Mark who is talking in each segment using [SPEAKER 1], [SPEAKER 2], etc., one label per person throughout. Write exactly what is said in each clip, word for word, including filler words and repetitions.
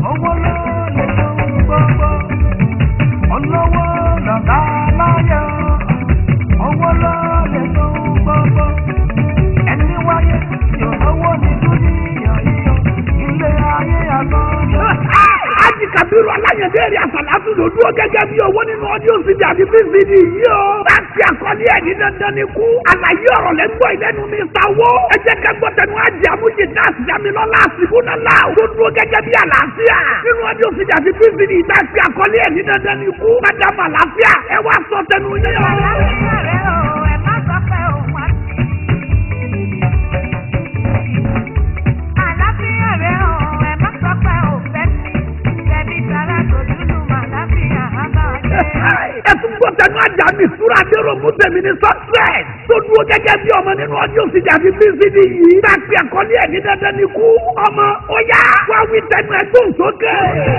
[SPEAKER 1] owó ló lè tó gbogbo olówó lọ̀gá láyé owó ló lè tó gbogbo ẹni wáyé yóò owó ní dúníyà yíyọ ilé ayé àgbọ̀dọ̀. Ájì Kàbírù Aláyẹ̀dé èrè àsàlátù ló dúró gẹ́gẹ́ bí owó nínú ọdún sídìí àti fífìdí yìí o. Láti àkọlé ẹ̀ ní dandan ni kú. Àlàyé ọ̀rọ̀ lẹ́ ń gbọ́ ìlẹ́nu mi sáwó. Ẹ jẹ́ ká gbọ́ tẹnu Ájì Amújì náà sí Jamilọ́lá Àsìkúnálá o. Tó dúró gẹ́gẹ́ bí àlàáfíà. Nínú ọdún sídìí àti fífìdí yìí láti àkọlé ẹ̀ ní dandan ni kú. Mádàmú àlàáfíà ẹ wá sọ tẹnu yín o. Ẹtún gbọ́ tẹnu ajá mi súra dérò mú tèmi ní success. Tó dúró gẹ́gẹ́ bí ọmọ nínú ọdún òsìjà fi bí sídi yìí. Láti àkọlé ẹ̀ ní dandan ní kú. Ọmọ ó yá wá wí tẹnu ẹ̀ tó ń sókè.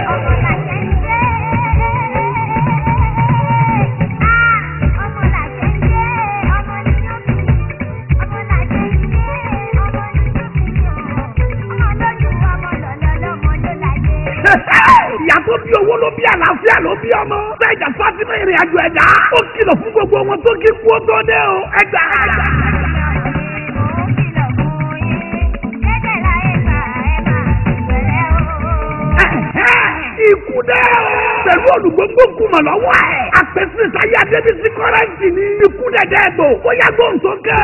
[SPEAKER 1] Ìyá tó bí owó ló bí àlàáfíà ló bí ọmọ. Sẹ́jà Fátímà ìrìn àjò ẹ̀dá. Ó kìlọ̀ fún gbogbo wọn tó kí kú ó tó dé o. Ẹgbà ẹgbà. Ikú dẹ́ o. Pẹ̀lú olùgbòǹgbò kùmọ̀ lọ́wọ́ ẹ̀. Àpèsè sáyé Adébísí kọ́rẹ́ǹtì ni. Ikú dẹ̀dẹ̀ ẹ̀gbò. Ó yá gbóhùn sókè.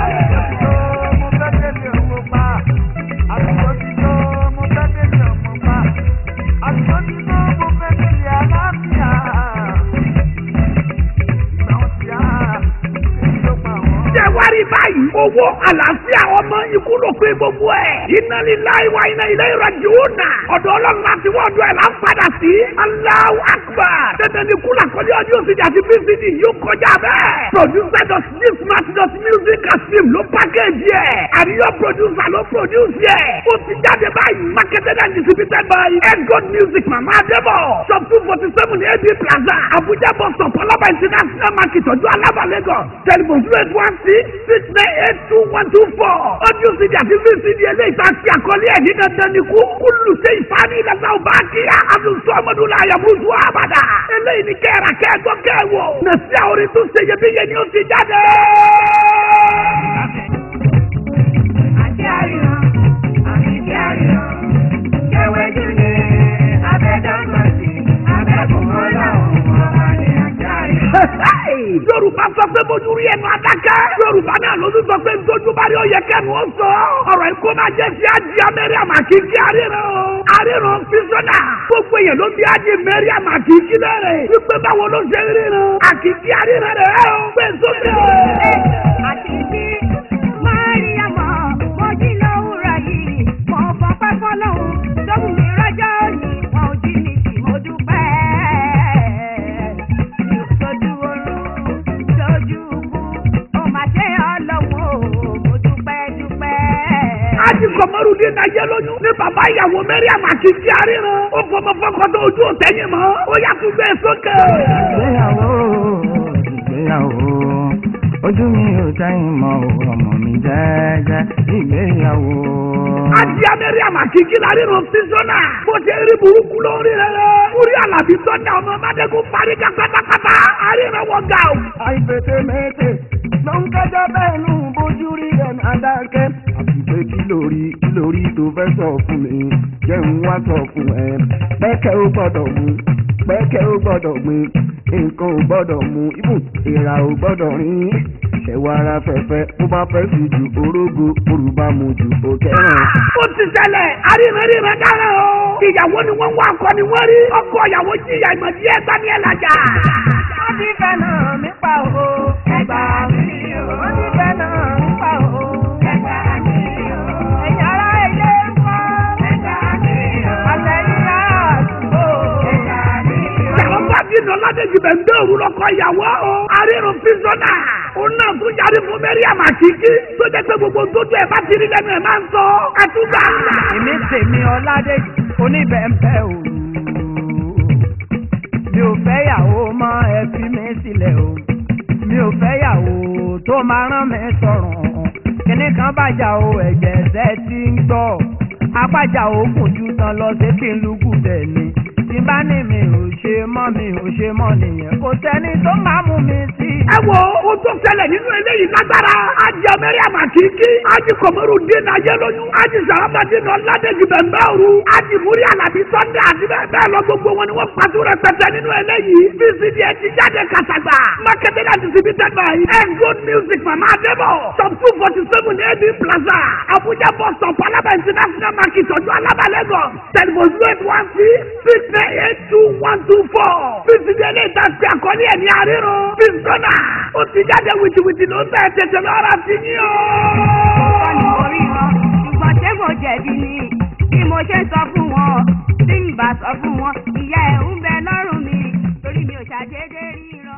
[SPEAKER 1] Jẹ́wárí báyìí, owó àlàáfíà ọmọ ikú ló pé gbogbo ẹ̀. Inna lillahi wa inna ilayhi raji'un. Ọ̀dọ̀ Ọlọ́run láti wọ́n ọ̀dọ̀ ẹ̀ là ń padà sí. Allahu Akbar. Dandan ni kúlà kọ́lé ọdún òsì àti P C D yóò kọjá bẹ́ẹ̀. Producer dot smart dot music asim ló package ẹ̀. Àríyọ̀ producer ló produce ẹ̀. Ó ti jáde báyìí. Marketed and distributed by Edgod Music Mama Adebo. Shop two forty seven A B Plaza. Abuja bus stop Alaba International Market ọjọ́ Alaba Lagos. Telephone zero eight one six six nine eight two one two four. Ọdún òsì àti P C D eléyìí tá a ti àkọlé ẹ̀ ní dandan ni kú. Kúlù ṣe ìfani ìlànà ọba kíá. Àdùnsọ ọmọdúnlá àyàmúzú àbàdà. Eléyìí ni kẹ́ẹ̀rà kẹ́ẹ̀gbọ́ kẹ́ẹ̀wò. Nàìjíríà orin tó ṣe iyebíye ni ó ti jáde.
[SPEAKER 2] Àti àríyàn, àti kí àríyàn, kẹwẹ́ jùlẹ̀, abẹ́dọ́gbọ̀nsì, abẹ́kùn ọlọ́run, ọba ni àti àríyàn.
[SPEAKER 1] Yorùbá sọ pé bójú rí ẹnu adákẹ́. Yorùbá náà ló tún sọ pé ntójú bá rí ọyẹ kẹ́nu ó sọ. Ọ̀rọ̀ ikú máa jẹ́ sí Ájì Mariam Àkìkí àríran o. Àríran fíṣọ́nà. Gbogbo èèyàn ló bí Ájì Mariam Àkìkí lẹ́rẹ̀. Wípé báwo ló ṣe ríran. Àkìkí àríran rẹ̀ ẹ́ o. Pé sókè.
[SPEAKER 2] Àkìkí Mariam mojí lówùrọ̀ yìí. Mo fọpẹ́ fọlọ́hún. Tóbi mi rọ́jọ́ òní. Wọn ò jí mi kì mo dúpẹ́. Sojú oorun, sojú ikú. Ó máa ṣe ọlọ́wọ́. Mo dúpẹ́ dúpẹ́.
[SPEAKER 1] Ájì Kọ̀mọ́rùdé náà yẹ lóyún. Ní bàbá ìyàwó Mariam Àkìkí àríran. Ó fọmọ fọkọtọ ojú òtẹ́yìn mọ́. Ó yà tún gbé sókè.
[SPEAKER 3] Ìgbéyàwó, ìgbéyàwó. Ojú mi ò sẹ́yìn mọ́ ọmọ mi jẹ́jẹ́. Ìgbéyàwó.
[SPEAKER 1] Ájì Mariam Àkìkí láríran sísọ́nà. Bó ṣe rí burúkú lórí rẹ̀. Orí Àlàbí Sọ́nà ọmọ Mádégún parí ká pátápátá. Àríran wọ gà o.
[SPEAKER 3] Àìpètè méje ló ń kájọ bẹ́ẹ̀ nù bójú rí ẹ̀mí adákẹ́. Àti pé kí lórí kí lórí tó fẹ́ sọ fún mi jẹ́ ń wá sọ fún ẹ. Pẹ́kẹ́ ó gbọ́dọ̀ mú pẹ́kẹ́ ó gbọ́dọ̀ gbin nǹkan ò gbọ́dọ̀ mú ibùn ìrà ò gbọ́dọ̀ rìn. Ẹ̀wọ̀ ara fẹ̀fẹ́ bó bá fẹ́ sí ju orógo orúbá mu ju òkè ràn.
[SPEAKER 1] Ó ti ṣẹlẹ̀ àríran dára o. Ìyàwó ni wọ́n wá ọkọ ni wọ́n rí. Ọkọ ìyàwó jìyà ìmọ̀ díẹ̀ gbá ní ẹ̀làjà.
[SPEAKER 2] Wọ́n ti fẹ́ náà mi pa o. Ẹgbà mi o. Wọ́n ti fẹ́ náà mi pa o. Ẹgbà mi o. Ẹ̀yin ará ilé ń kọ́. Ẹgbà mi o. Àtẹ̀yìn ará àdúgbò. Ẹgbà mi o.
[SPEAKER 1] Ìyàwó bá dín lọ ládéjì bẹ̀ ń dé òru lọ́kọ ìyàwó o. Àríran fíṣọ́nà. Òun náà tún yarí fún Mariam Àkìkí. Tó jẹ́ pé gbogbo tó tó ẹ̀ bá ti rí lẹ́nu ẹ̀ máa ń sọ. Àtúgbà.
[SPEAKER 4] Èmi tèmi Ọládèjì oníbẹ̀ǹbẹ̀ o. Mi ò fẹ́ yàwó mọ́ ẹ fi mi sílẹ̀ o. Mi ò fẹ́ yàwó tó máa rán mi sọ̀rùn. Kíní kan bàjá o ẹ̀jẹ̀ ẹ̀sẹ̀ ti ń gbọ́. Apájà òkun ju tán lọ sí kí n lùkù dẹ̀ ni tí bá ní mi ò ṣe mọ́ mi ò ṣe mọ́ nìyẹn kò sẹ́ni tó máa mú mi sí.
[SPEAKER 1] ẹ wo ohun tó ṣẹlẹ̀ nínú eléyìí lágbára ajé mẹ́ríàmà kìkì ajé kọ̀mọ́rù dín ayé lóyún ajé sàrámàdé náà ládẹ́jì bẹ̀mbẹ́ òru ajé múrí àlàbí sọ́ndé àti bẹ́ẹ̀ bẹ́ẹ̀ lọ gbogbo wọn ni wọ́n pàtó rẹpẹtẹ nínú eléyìí V C D ẹ ti jáde kàtàgbà marketed and distributed by and good music mama adebo top two forty seven A B Plaza Abuja bus stop Alaba international market ọjọ́ Alaba Lagos telephone zero eight one six six nine eight two one two four V C D ẹlẹ́yìí tá a fi àkọlé ẹ̀ ní àríro Pistona ó ti jáde wìtìwìtì ló ń bẹ̀ tètè lọ́ra sí ní o.
[SPEAKER 2] ọkọ ni mo rí wọn ṣùgbọ́n ṣé kò jẹ̀bi ni bí mo ṣe sọ fún wọn tí n bá sọ fún wọn ìyá ẹ̀ ń bẹ lọ́rùn mi torí mi ò ṣàdédé ríran.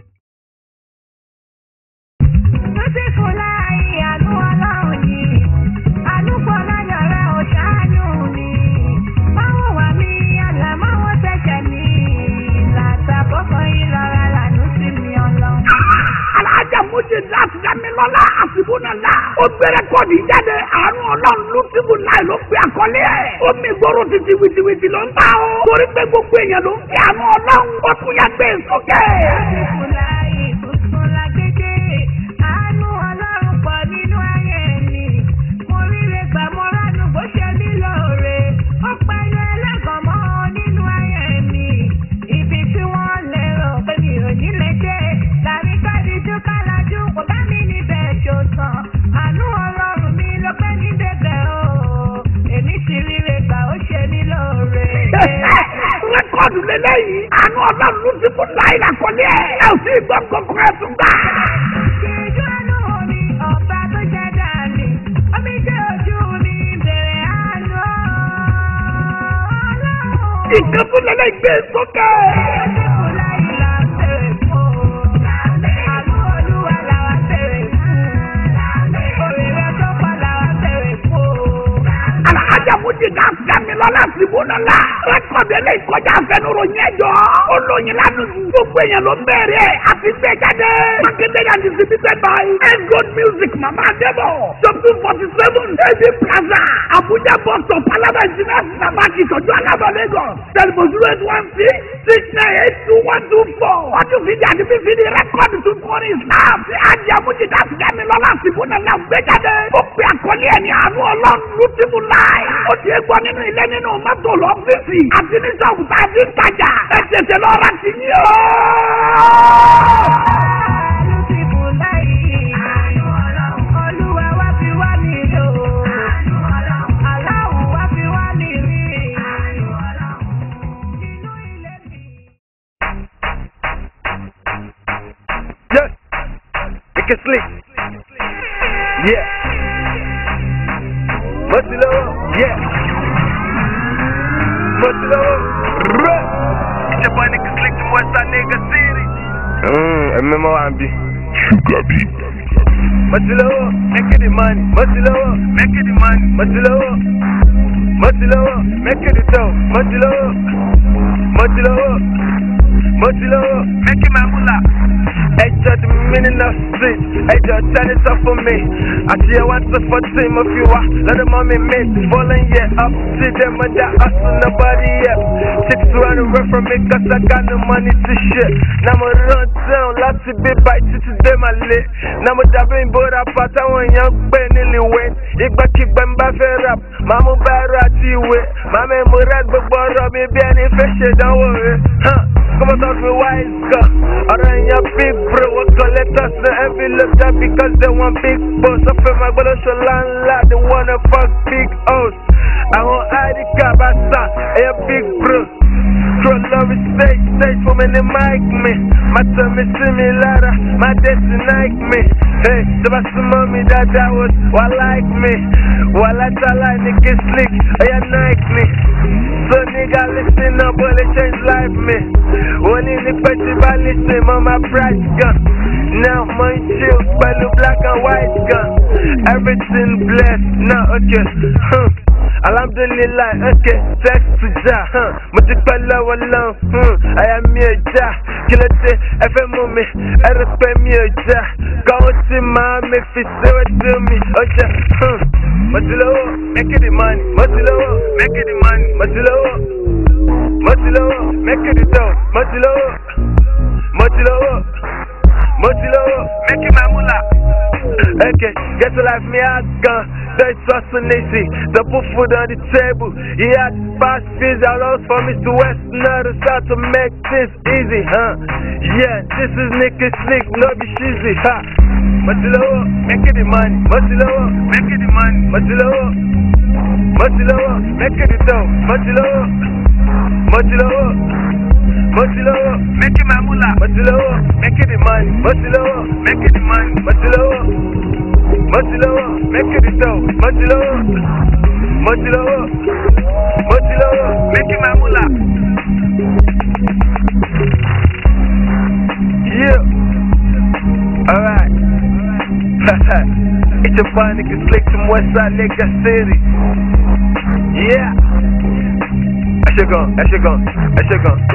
[SPEAKER 2] mo ti kún láàyè àánú ọlọ́run ni àánú pọ̀ láyọ̀ rẹ̀ ò ṣáájú mi máwọn wà mí àlà máwọn tẹ̀sẹ̀ mi látàkọ́kọ́ yìí lọ́ra lànú sí mi ọlọ́run.
[SPEAKER 1] alájà mújì láti dámilọ́lá àsìbúnàlá ó gbére kọ́ọ̀dì jáde àánú ọlọ́run lùtìbù láì ló pe àkọlé ẹ̀ omi ìgboro títí wìtìwìtì ló ń bá o torí pé gbogbo èèyàn ló ń fi àánú ọlọ́run ó tún yà gbé sókè. Rẹ́kọ̀dù lélẹ́yìí, àánú ọlọ́run ló ti fún láì lákọ̀ọ́lé ẹ̀. Ẹ ò sí ìgbọ́ kankan ẹ̀ tún gbà.
[SPEAKER 2] Ṣèjú àánú mi, ọba tó jẹ́ dàní, omi jẹ́ ojú mi, bẹ̀rẹ̀ àánú ọlọ́run.
[SPEAKER 1] Ìkan tún lélẹ́yìí gbé sókè.
[SPEAKER 2] Ṣèjú láì là ń bèrè fún o. Àánú olúwa làwa bèrè fún. Òrìrẹ́ tó pọ̀ làwa bèrè fún o.
[SPEAKER 1] Alájà mújì náà fẹ́mi lọ́la síbúnàlá. Rẹ́kọ̀dù eléyìí kọjá àfẹnuro yẹn jọ. Olóyin lánàá gbogbo èèyàn ló ń bẹ̀rẹ̀ àti gbé jáde. Marketed and distributed by and good music mama adebo. Shop two forty seven A B Plaza Abuja bus stop Alaba international market ọjọ́ Alaba Lagos. Telephone zero eight one six six nine eight two one two four. Ọdún fìdí àti fífìdí rẹ́kọ̀dù tún kọ́ ní Islam. Ṣé ajé amújídá ti dá mi lọ́la síbúnàlá gbé jáde? Ó pe àkọlé ẹ̀ ní àánú ọlọ́run lùtìmù láì. Ó ti é gbọ́ nínú ilé nínú mọ́tò lọ́fíìsì àti ní sọ́ọ̀bù tá a ti ń tajà. Ẹ tètè lọ ra sí ní o.
[SPEAKER 2] Lùtìmù láì. Olúwa wá fi wá nílò. Aláwọ̀ wá fi wá nílì. Nínú ilé mi.
[SPEAKER 5] Yeah, it can sleep. Yeah. What's it over? Yeah. What's it over? Your boy nigga slick from Westside nigga city. Mmm, M M O and B. Sugar B. What's it over? Make it money. What's it over? Make it money. What's it over? What's it over? Make it dough. What's it over? What's it over? What's it over? Make it my moolah. Hey, just the meaning of street. Hey, just turn it up for me. I see I want to for team of you. I let them on me miss. Falling yet up. See them and that hustle nobody yet. Six run away from me cause I got no money to shit. Now I'm run down. Lots of big bites to them I lit. Now I'm dabbing board up. I want young Ben nearly win. If I keep them back up. Mama better at you with. Mama Murad but borrow me be any fish. Don't worry. Huh? Come on, talk me wise girl. Around your big bro, what collect us the envelope that because they want big boss. I feel my brother should landlord, they wanna fuck big house. I want I D card, I saw a big bro. Cross love is stage, stage for me, they mic me. My time is similar, my destiny like me. Hey, the best mommy that that was, what like me. While I tell I nigga slick, I like me. So nigga listen up, but they change life me. One in the festival listen, mama price gun. Now my chill, blue black and white gun. Everything blessed, now okay. Huh. Alhamdulillah, okay. Text to Jah, huh. Multiply alone, hmm. I am me Jah. Kill it, F M me, I respect me Jah. Go to my make fit do it to me, okay. Huh. Much lower, make it the money. Much lower, make it the money. Much lower. make it dope. Much lower, much lower, much lower, make it my moolah. Okay, get to life, me I gun. That's fascinating. The put food on the table. He had fast fees all for Mister West. Not start to make this easy, huh? Yeah, this is Nicky Slick, no be cheesy, huh? Much lower, make it the money. Much lower, make it the money. Much lower, much lower, make it the dough. Much lower, much lower, much lower, make it my moolah. Much lower, make it the money. Much lower, make it the money. Much lower, much lower, make it the dough. Much lower, much lower, much lower, make it my moolah. Yeah, alright. It's your boy Nicky Slick from Westside Nigga City. Yeah. That's your gun, that's your gun, that's your gun.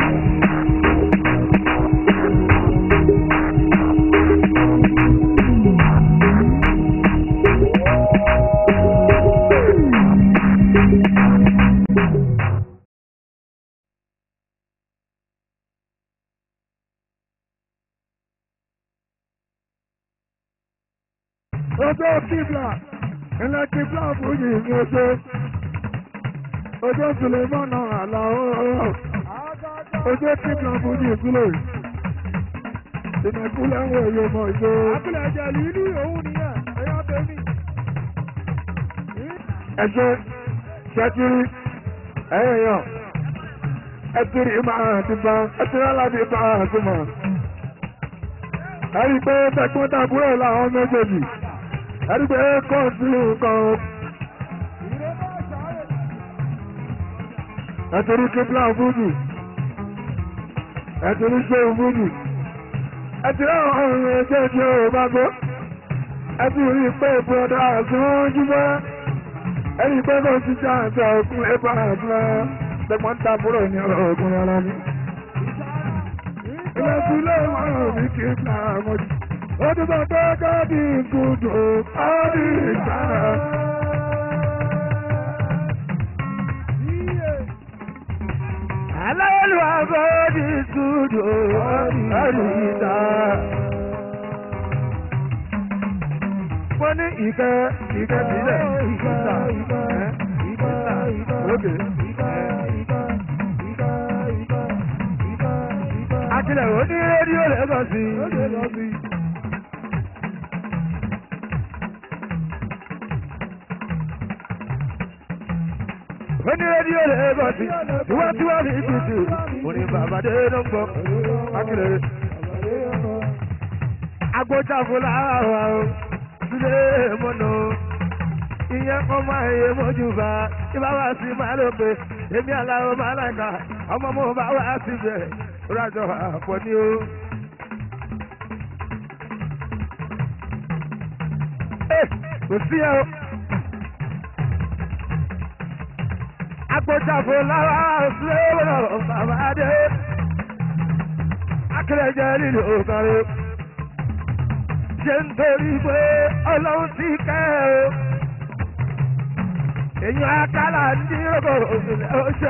[SPEAKER 3] Ojo Kibla, ńlá Kibla fújì ní ojo. Ojo Suleiman àlà ooo. Ojo Kibla fújì sílẹ̀. Ìmẹ̀kúlẹ̀ ń wo èyí ọmọ ìjọ. Àkúlẹ̀ ẹ̀jẹ̀ lílù òun nìyẹn, ẹ̀yọ́ tèmi. Ẹ̀ṣẹ̀ ṣẹ́kiri ẹ̀yẹ̀ yàn. Ẹ̀tìrì máa ti bá ẹ̀tìrì alábì bá àtúmọ̀. Ẹ̀rí pé tẹ̀gbọ́n tàbúrò làwọn méjèèjì. Ẹ̀rí pé kóòtù kan. Ẹ̀tìrì Kibla fújì. Ẹ̀tìrì ṣe fújì. Ẹ̀tìrì àwọn ọ̀rìn méjèèjì ò bá gbọ́. Ẹ̀tìrì pé bọ́dà àti wọ́n jí bọ́. Ẹ̀rí pé kò sí jáǹtì òkun ẹ̀bá àtúnlá. Tẹ̀gbọ́n tàbúrò ní ọ̀gùn ara ní. Ilé sílé wọn ò ní Kibla mọ́jú. Ó ti bọ̀ pé káàdì ìkùdù káàdì ìgbàna. Aláwọ̀lù àbọ̀dì ìkùdù káàdì ìta. Wọ́n ní ìkẹ́ ìkẹ́ sílẹ̀ ìkẹ́ta ìkẹ́ta lókè. Akílẹ̀ ò ní rédíò Lẹ́gọ̀sì. Oní rédíò Lẹ́gọ̀sì, tiwantiwa ní ìtútù, òní bàbá dé ló ń gbọ́. Akílẹ̀ agbójáfó láwa o, sílé mọ́nà ìyẹn kọ́ máa yẹ mójú bá, ibà wá sí máa ló pé, èmi aláwọ̀ máa láìka, ọmọ mo bá wá sí bẹ̀rẹ̀, rájọ àpọ̀ ní o. Kò sí ẹ o. Agbójáfó láwa sílé mọ́nà bàbá dé. Akílẹ̀ jẹ́ lílo òkàrẹ́. Ṣé nítorí pé ọlọ́run ti kẹ́ o. Èyàn akálà ní rògbò òṣèlú ọ̀ṣẹ́.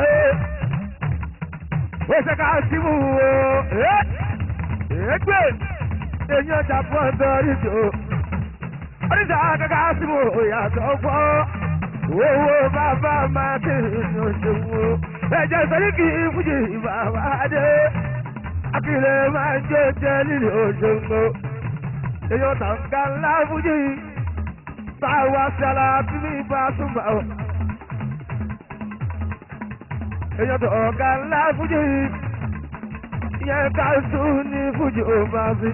[SPEAKER 3] Ó ṣe ká sí mú o. Èégbè èyàn ọjà fún ọ̀dọ́ oríṣi o. Oríṣi akẹ́kọ̀ọ́ á sí mú ìyàtọ̀ fọ́. Owó bàbá máa kiri ní òṣèlú o. Ẹ̀jẹ̀ sọ́rí kì í fújì bàbá dé. Akílẹ̀ máa ń jẹ́ jẹ́ lílì òṣèlú. Èyàn tàǹkà ńlá fújì. Táwa ṣẹlá tí mi bá túnbà o. Èyàn tó ọ̀gá ńlá fújì. Ìyẹn ká sùn ní fújì ò máa fi.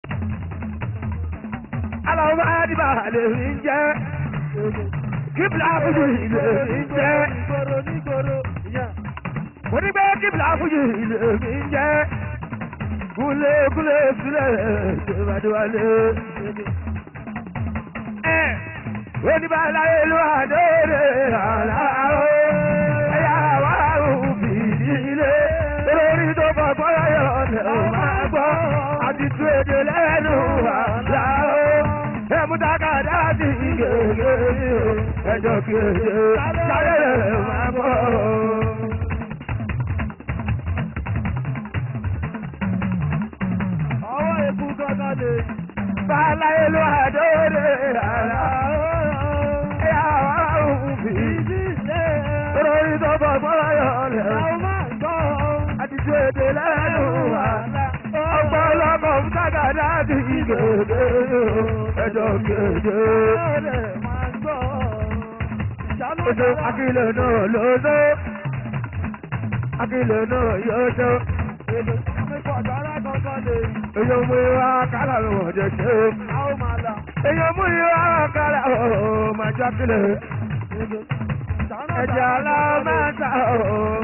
[SPEAKER 3] Aláwọ̀ máa dìbà lè rí jẹ́. Kibla fújì lè rí jẹ́. Mo ní pé Kibla fújì lè rí jẹ́. Kúlé kúlé sílẹ̀ ṣèwádìíwálé. Ẹ oníbàálà ìlú àdéhùn àlàó. Ẹ̀yà wà òbí ilé. Olórí tó bọ̀ gbọ́dọ̀ yọ̀ ọ̀nà ò máa gbọ́. Àti tú èdè lẹ́nu àlàó. Ẹ̀mú takàdá sí gègé ẹjọ́ kejì. Sáré rẹ̀ máa bọ̀. àti tí èdè lẹ́nu wa ọ̀pọ̀lọpọ̀ ń tàgàdá di gèdè ẹjọ́ gèdè. Oṣù akílẹ̀ náà lóṣó akílẹ̀ náà yóṣó. Èyàn mú ìwà kálá ló wọ̀n jẹ ṣe. Èyàn mú ìwà kálá ó máa jọ akílẹ̀. Ẹ̀jẹ̀ alámẹ́ta ó.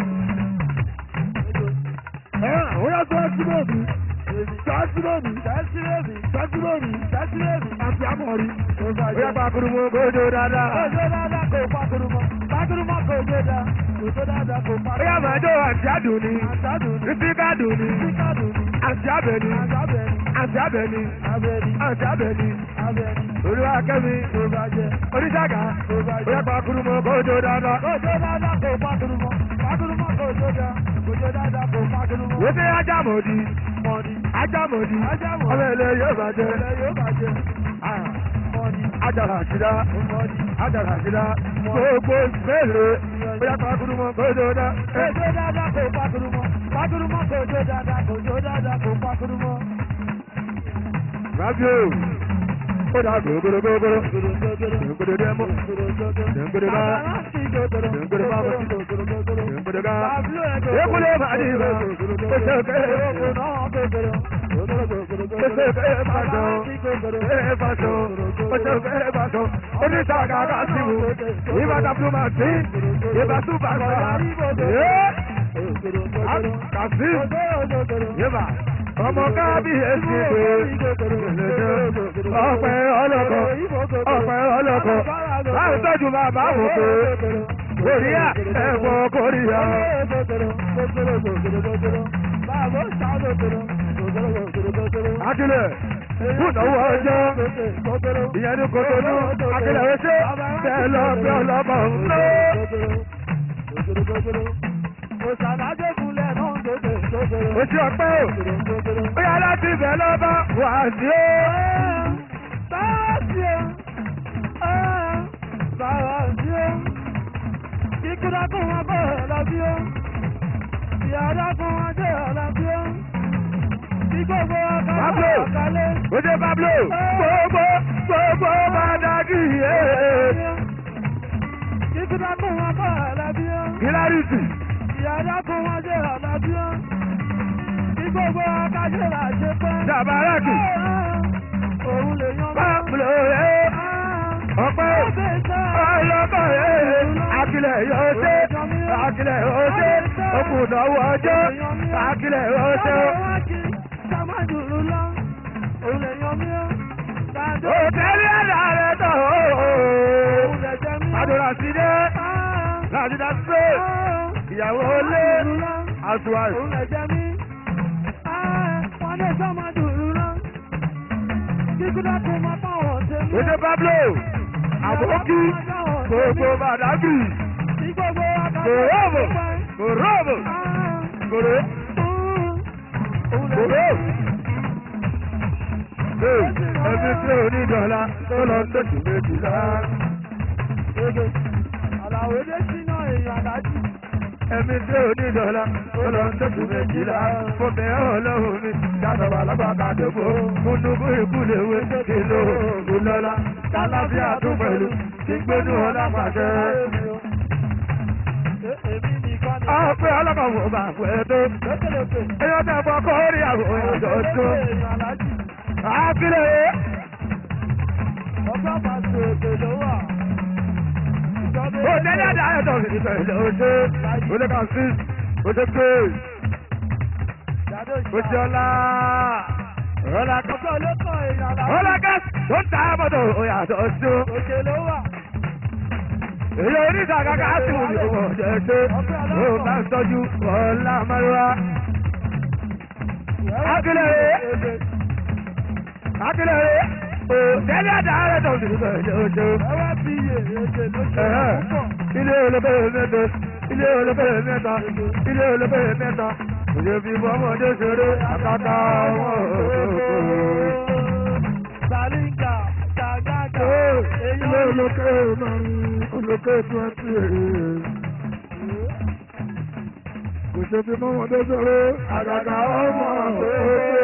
[SPEAKER 3] Ó yá tó ẹtí lóbi. Tẹ́sí lóbi. Tẹ́sí lóbi. Tẹ́sí lóbi. Tẹ́sí lóbi. Àti àmọ̀rí. Ó yá pàkúrúmọ́ kójó dáadáa. Kójó dáadáa kò pàkúrúmọ́. Pàkúrúmọ́ kò gbé dá. Kójó dáadáa kò pàkúrúmọ́. Ó yá máa jó àti àdùnní. Àti àdùnní. Ìsíkà dùnní. Ìsíkà dùnní. Àti àbẹ̀ní. Àti àbẹ̀ní. Àti àbẹ̀ní. Àbẹ̀ní. Àti àbẹ̀ní. Àbẹ̀ní. Olúwa kẹ́mi. Tó bá jẹ. Oníṣàgà. Tó bá jẹ. Ó yá pàkúrúmọ́ kójó dáadáa. Kójó dáadáa kò pàkúrúmọ́. Pàkúrúmọ́ kójó dá. Kójó dáadáa kò pàkúrúmọ́. Wọ́n ti ajámọ̀dì. Mọ̀dì. Ajámọ̀dì. Ajámọ̀dì. Ọmọ ilé yóò bàjẹ́. Ilé yóò bàjẹ́. Ajara àṣìdá. Ajara àṣìdá. Gbogbo mélòó. Bóyá pàkúrúmọ́ kójó dá. Kójó dáadáa kò pàkúrúmọ́. Pàkúrúmọ́ kójó dáadáa. Kójó dáadáa kò pàkúrúmọ́. Rábíò. Ó dà gbogbo gbogbo. Gbogbo dẹ́mọ́. Gbogbo bá. Gbogbo bá bọ̀ sí. Gbogbo bá. Ekule máa di ibà. Ó ṣe kéré. Ó ṣe kéré pàṣọ. Kéré pàṣọ. Ó ṣe kéré pàṣọ. Oníṣàgà kàṣíwò. Ìbá dàbí máa sí. Ìbá súpà sọ̀rọ̀. Kàṣí. Ìbá. Ọmọ kábíyèsí pé ọpẹ́ ọlọ́kọ̀ ọpẹ́ ọlọ́kọ̀ láì tọ́jú bàbá wò pé kòríà ẹ̀fọ́ kòríà. Akílẹ̀ fúnàwó ọjọ́ ìyẹn ní Kòtónú Akílẹ̀ ọṣẹ́ bẹ́ẹ̀ lọ bí ọlọ́mọ ń lọ. Oṣù ọpẹ́ o, ó yà láti ibẹ̀ lọ́bọ̀ wà sí o. Báàsì o, báàsì o, kíkúrá kún wọn bọ̀ lọ́bí o, ìyára kún wọn jẹ́ ọ̀lọ́bí o, kí gbogbo ọkọ̀ ọ̀kálẹ̀. Ó ṣe Pablo, gbogbo gbogbo bàdágì yé. Kíkúrá kún wọn bọ̀ lọ́bí o. Hilarity. Ìyára kún wọn jẹ́ ọ̀lọ́bí o. Gbogbo akájẹ́ là ṣe pẹ́. Jàbáràkì. Òun lè yan bá. Pablo ẹ̀. Ọpẹ́ ọlọ́kọ̀ ẹ̀. Akílẹ̀ yóò ṣe. Akílẹ̀ yóò ṣe. Okùnàwó ọjọ́. Akílẹ̀ yóò ṣe. Sàmájùlù lọ. Òun lè yan mí ó. Òtẹ́lẹ̀ àdá rẹ̀ tọ̀ ó. Òun lè jẹ mí ó. Àdúrà sí dé. Láti dá sí. Ìyàwó olé. Àtúwàsí. Òun lè jẹ mí. Oṣù Pablo, àbókí, gbogbo Bàdágì, kòróbò, kòróbò, kòró, kòró. Ẹbí tí ò ní dọ̀la tó lọ sóṣù méjìlá. Àlàó dé sínú èèyàn àdájú. Ẹ̀mí tí ò ní dọ̀la ó lọ sóṣù méjìlá. Mo bẹ̀ ọ́ lọ́hùn mi, dábàbà lábàkà dòbò. Múnúbú ikú léwé, ìlò òògùn lọ́la. Kálàfíà tún pẹ̀lú, kí gbénú ọlá pàṣẹ. Ọ̀pẹ ọlọ́kọ̀ wò bá pẹ́ tó. Ẹyọ tẹ̀ fọ́ kórì àwọn ẹ̀jọ̀ tó. Akílẹ̀. Ọjọ́ pàṣẹ òkè ló wà. Òde ní àdá ẹ̀dọ̀ ìfẹ̀lẹ̀ oṣù òde kan sí òde pé oṣù ọlá ọlá kọ́kọ́ ọlá kẹ́sì tó ń ta mọ́tò òyàtọ̀ oṣù. Èyí oníta kàkà sí òní òwò ọ̀jẹ̀ ṣe ó bá ń tọ́jú ọlá márùwá. Akílẹ̀ akílẹ̀ òtẹ́lẹ̀ àdá ẹ̀dọ̀ ìfẹ̀lẹ̀ oṣù. Ilé olóbẹ̀ mẹ́ta, ilé olóbẹ̀ mẹ́ta, ilé olóbẹ̀ mẹ́ta, òye fi fọmọdé ṣeré àkàtà wọn. Sàlíńgà, Sàgágà, ilé olókè márùn-ún, olókè twenty. ṣe fi mọ́ wọn dé sọ̀rọ̀ àgàgà ọmọ òwe.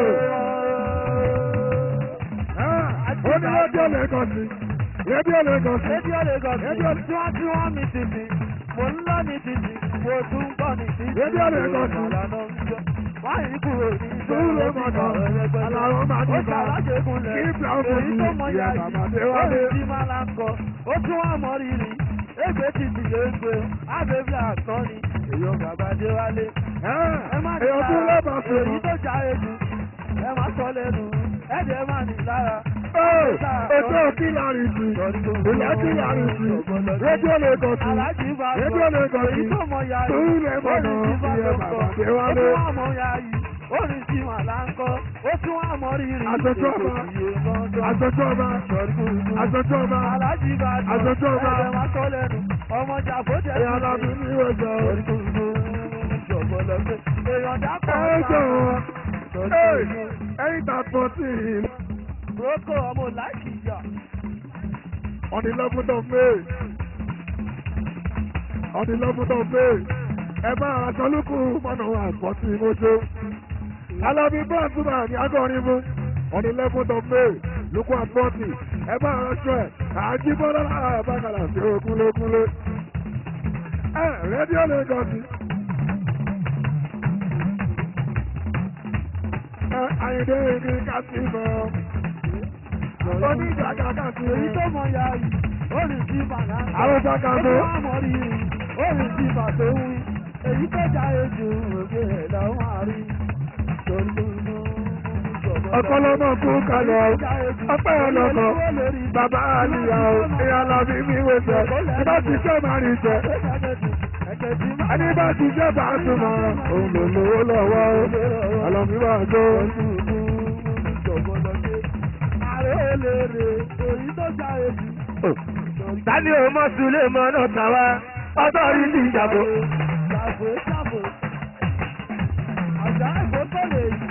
[SPEAKER 3] ó ní rédíò lẹ́kọ̀ọ́ sí rédíò lẹ́kọ̀ọ́ sí
[SPEAKER 4] rédíò Lagos tí wọ́n tí wọ́n mi títì mo ń lọ ní títì mo tún ń bọ̀ ní títì.
[SPEAKER 3] rédíò lẹ́kọ̀ọ́ sí.
[SPEAKER 4] wọ́n yìí kúrò ní
[SPEAKER 3] sùúrù mọ̀nà aláwọ̀ máa ti bá kí brown food yẹ bàbá dé wálé.
[SPEAKER 4] ó ti máa la ń kọ ó tún wà mọ́ rírì égbé títì ló ń gbé ábẹ́bí àkọ́ni èyí bàbá dé wálé. ẹ má ní lára èyí tó já ejú ẹ má sọ lẹ́nu ẹ̀dẹ̀ má ní lára.
[SPEAKER 3] ètò kíláàrì sí ilẹ̀ kíláàrì sí rédíò Lagos sí rédíò Lagos sí sùúrù mọ̀nà yẹ bàbá dé wálé.
[SPEAKER 4] orin tí mà là ń kọ́ ó tún wà mọ́ rírì.
[SPEAKER 3] àjọjọ́ ọba àjọjọ́ ọba àjọjọ́ ọba
[SPEAKER 4] alájí bá jọ
[SPEAKER 3] àjọjọ́ ọba
[SPEAKER 4] ẹ̀jẹ̀ máa sọ lẹ́nu ọmọ jàpọ̀ jẹ́
[SPEAKER 3] ẹ̀yà alábí ní ìwé jọ.
[SPEAKER 4] èèyàn dákọ̀
[SPEAKER 3] ẹ̀jọ̀ ẹ̀yìn tàpọ̀ sí i.
[SPEAKER 4] Roko ọmọ láìkì ìjà.
[SPEAKER 3] on the eleventh of May on the eleventh of May ẹ bá aṣọ lókù mọ́nà àpọ̀tì ìmọ̀jọ́. Alábí Bọ́ọ̀sùmá ní agọ́rin mú on the eleventh of May lókù àpọ̀tì ẹ bá aṣọ ẹ̀ àjíbọ́lá àbákalà sí okúnlékúnlé. ẹ rédíò Lagos sí. ẹ Àyìndé ní kásìmọ̀ oníjàgà kásìmọ̀
[SPEAKER 4] èyí tó mọ ya yìí ó lè sí bàná.
[SPEAKER 3] àwọn jàgà mọ́.
[SPEAKER 4] ó tún wà mọ́ rírì ó lè sí bàtó wí èyí tó já ejò òkè ẹ̀ làwọn àárín.
[SPEAKER 3] ọpọlọmọ kú kalẹ̀ ọpẹ́ ọlọ́kọ bàbá àlìyá o ìyá làbí mi wẹsẹ ìbá ti jẹ máa rí jẹ ẹni bá ti jẹ bá túmọ̀ òun ló lówó lọ́wọ́ ọlọmí wà tó.
[SPEAKER 4] ààrẹ olèrè èyí tó já ejò.
[SPEAKER 5] tani o mọ sulé mọ náà tàwa ọtọ rí ti ìjàbọ.
[SPEAKER 4] jàbọ jàbọ àjà ẹ̀kọ́ tó lè yí.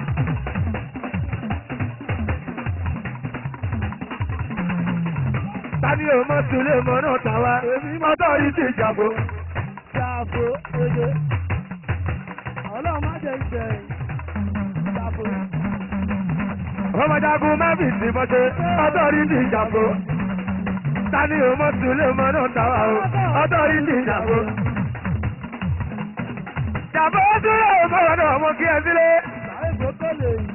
[SPEAKER 5] tani o mọ sulé mọ náà tàwa ọtọ rí ti ìjàbọ.
[SPEAKER 4] jàbọ èdè ọlọ́run má jẹ́ ìjẹ́ jàbọ.
[SPEAKER 5] ọmọjagun mẹ́fì sí mọ́ṣẹ́ ọtọ rí ti ìjàbọ. tani o mọ sulé mọ náà tàwa ọtọ rí ti ìjàbọ. jàbọ dúró ìmọ̀ràn náà mo kí ẹ sílé.
[SPEAKER 4] ẹ̀kọ́ tó lè yí.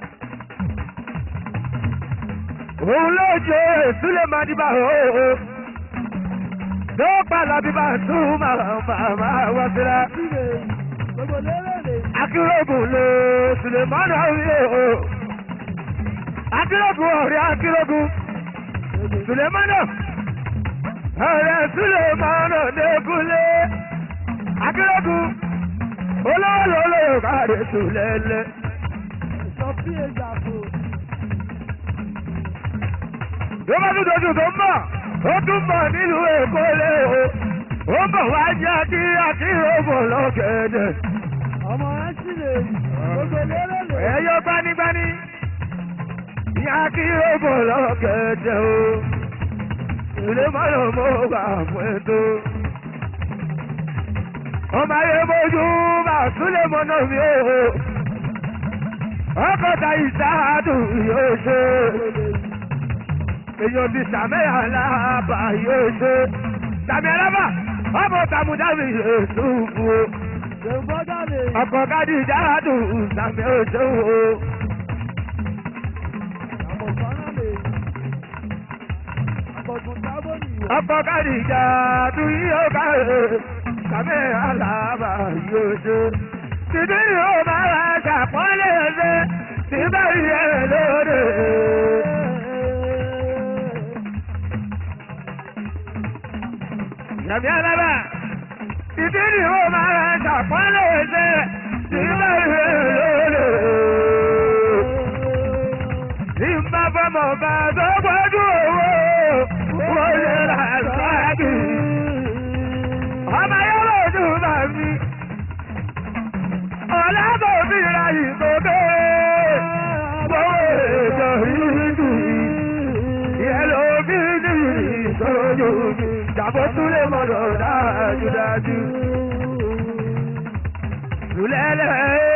[SPEAKER 5] òun ló jẹ ìsúlẹ̀ máa dìbà hóhó ló pàlà bíbá tún màmá wá síra.
[SPEAKER 4] gbogbo lérè lè yí.
[SPEAKER 5] akérògùn ló Sùlẹ̀mánà wíyé o akérògùn ọ̀rẹ́ akérògùn Sùlẹ̀mánà ọ̀rẹ́ Sùlẹ̀mánà dẹ́kunlé akérògùn olówó lọ́lọ́ káàdé sùlẹ̀lẹ̀.
[SPEAKER 4] sọ fí ẹja fò.
[SPEAKER 5] ló bá tún dojú tó ń bọ̀ ó tún bọ̀ nílùú Èkó lé o ó bọ̀ wá jẹ́ kí akérògùn lọ́kẹ̀ẹ́dẹ̀.
[SPEAKER 4] ọmọ ẹ sì lè yí. gbogbo lérè lè yí.
[SPEAKER 5] ẹ̀yọ́ gbanigbani ní akérògùn lọ́kẹ̀ẹ́dẹ̀ o Sùlẹ̀mánà mọ́ gbà fún ètò. ọmọ ayé mojú bá Sùlẹ̀mánà mi o ọkọ̀ ta ìsáàdù yóò ṣe èyàn ti sàmẹ́ aláàbà yóò ṣe sàmẹ́ aláàbà ọmọ tàmúdàmí yóò ṣùfù o
[SPEAKER 4] gbogbo lè yí.
[SPEAKER 5] ọkọ̀ káàdì ìjáàdù sàmẹ́ òṣèwò o.
[SPEAKER 4] àmọ̀sánná lè yí. àkọ̀tún sábọ̀ nìyẹn.
[SPEAKER 5] ọkọ̀ káàdì ìjáàdù yóò káàdì sàmẹ́ aláàbà yóò ṣe tìdí yóò máa ra ṣàpọ́nlé ẹ̀ṣẹ̀ tìbá yẹ lóde. Yàmí alábà tìdí yóò máa ra ṣàpọ́nlé ẹ̀ṣẹ̀ tìbá yẹ lóde. Ìmbà fọmọ bá tó gbọ́dú owó wọ́n lè ra sáàkì. Ọmọ yóò lòdù bá mi. Ọ̀làbọ̀ bí ra ìgbòkè gbówó ètò ìlú ìyẹ́lò bí ní ìṣòro jàbọ̀ tún lè mọ̀rọ̀ dájúdájú. Sùlẹ́lẹ̀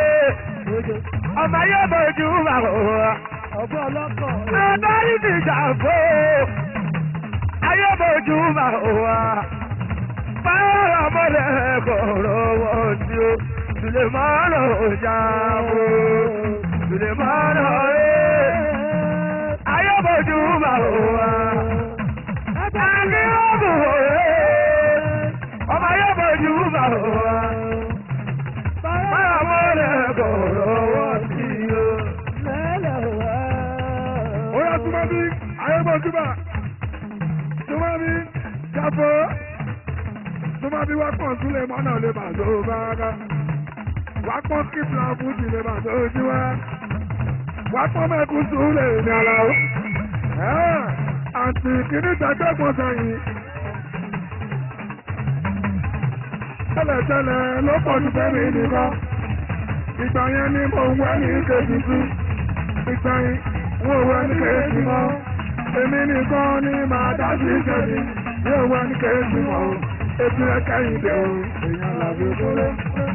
[SPEAKER 5] ọmọ yóò bójú bá wà.
[SPEAKER 4] ọ̀bọ̀ ọlọ́kọ̀.
[SPEAKER 5] Adarí ti jàǹfó ayé bójú bá wà. Báyọ̀ mọ́lẹ̀ kọ̀ọ̀rọ̀ wọ́n tí ó Sùlẹ̀mọ́nà jàǹfó Sùlẹ̀mọ́nà ayé bójú bá wà. Àbí ọ̀bùn ọmọ yóò bójú bá wà. Báyọ̀ mọ́lẹ̀ kọ̀ọ̀rọ̀ wọ́n tí ó.
[SPEAKER 3] Oya súnmọ́ bí ayébọ̀ súnmọ́ súnmọ́ bí jáfó súnmọ́ bí wá pọ̀ súnlẹ̀ mọ́nà lè bà tó bára wá pọ̀ kíkìlá fújì lè bà tó jí wá wá pọ̀ mẹ́kún súnlẹ̀ ní aláwọ̀ àti kìíní tẹ́gbẹ́gbọ́n sẹ́yìn tẹ́lẹ̀tẹ́lẹ̀ ló pọ̀ jù fẹ́mi nìkan ìgbà yẹn ni mo ń wẹ́ ní kejì sí ìgbà yẹn wọ́n wẹ́ ní kéèkì mọ́ èmi nìkan ní màá dájú ìṣẹ́ni yóò wẹ́ ní kéèkì mọ́ ètò ẹ̀kẹ́yìn dé o èèyàn làbí kúrò.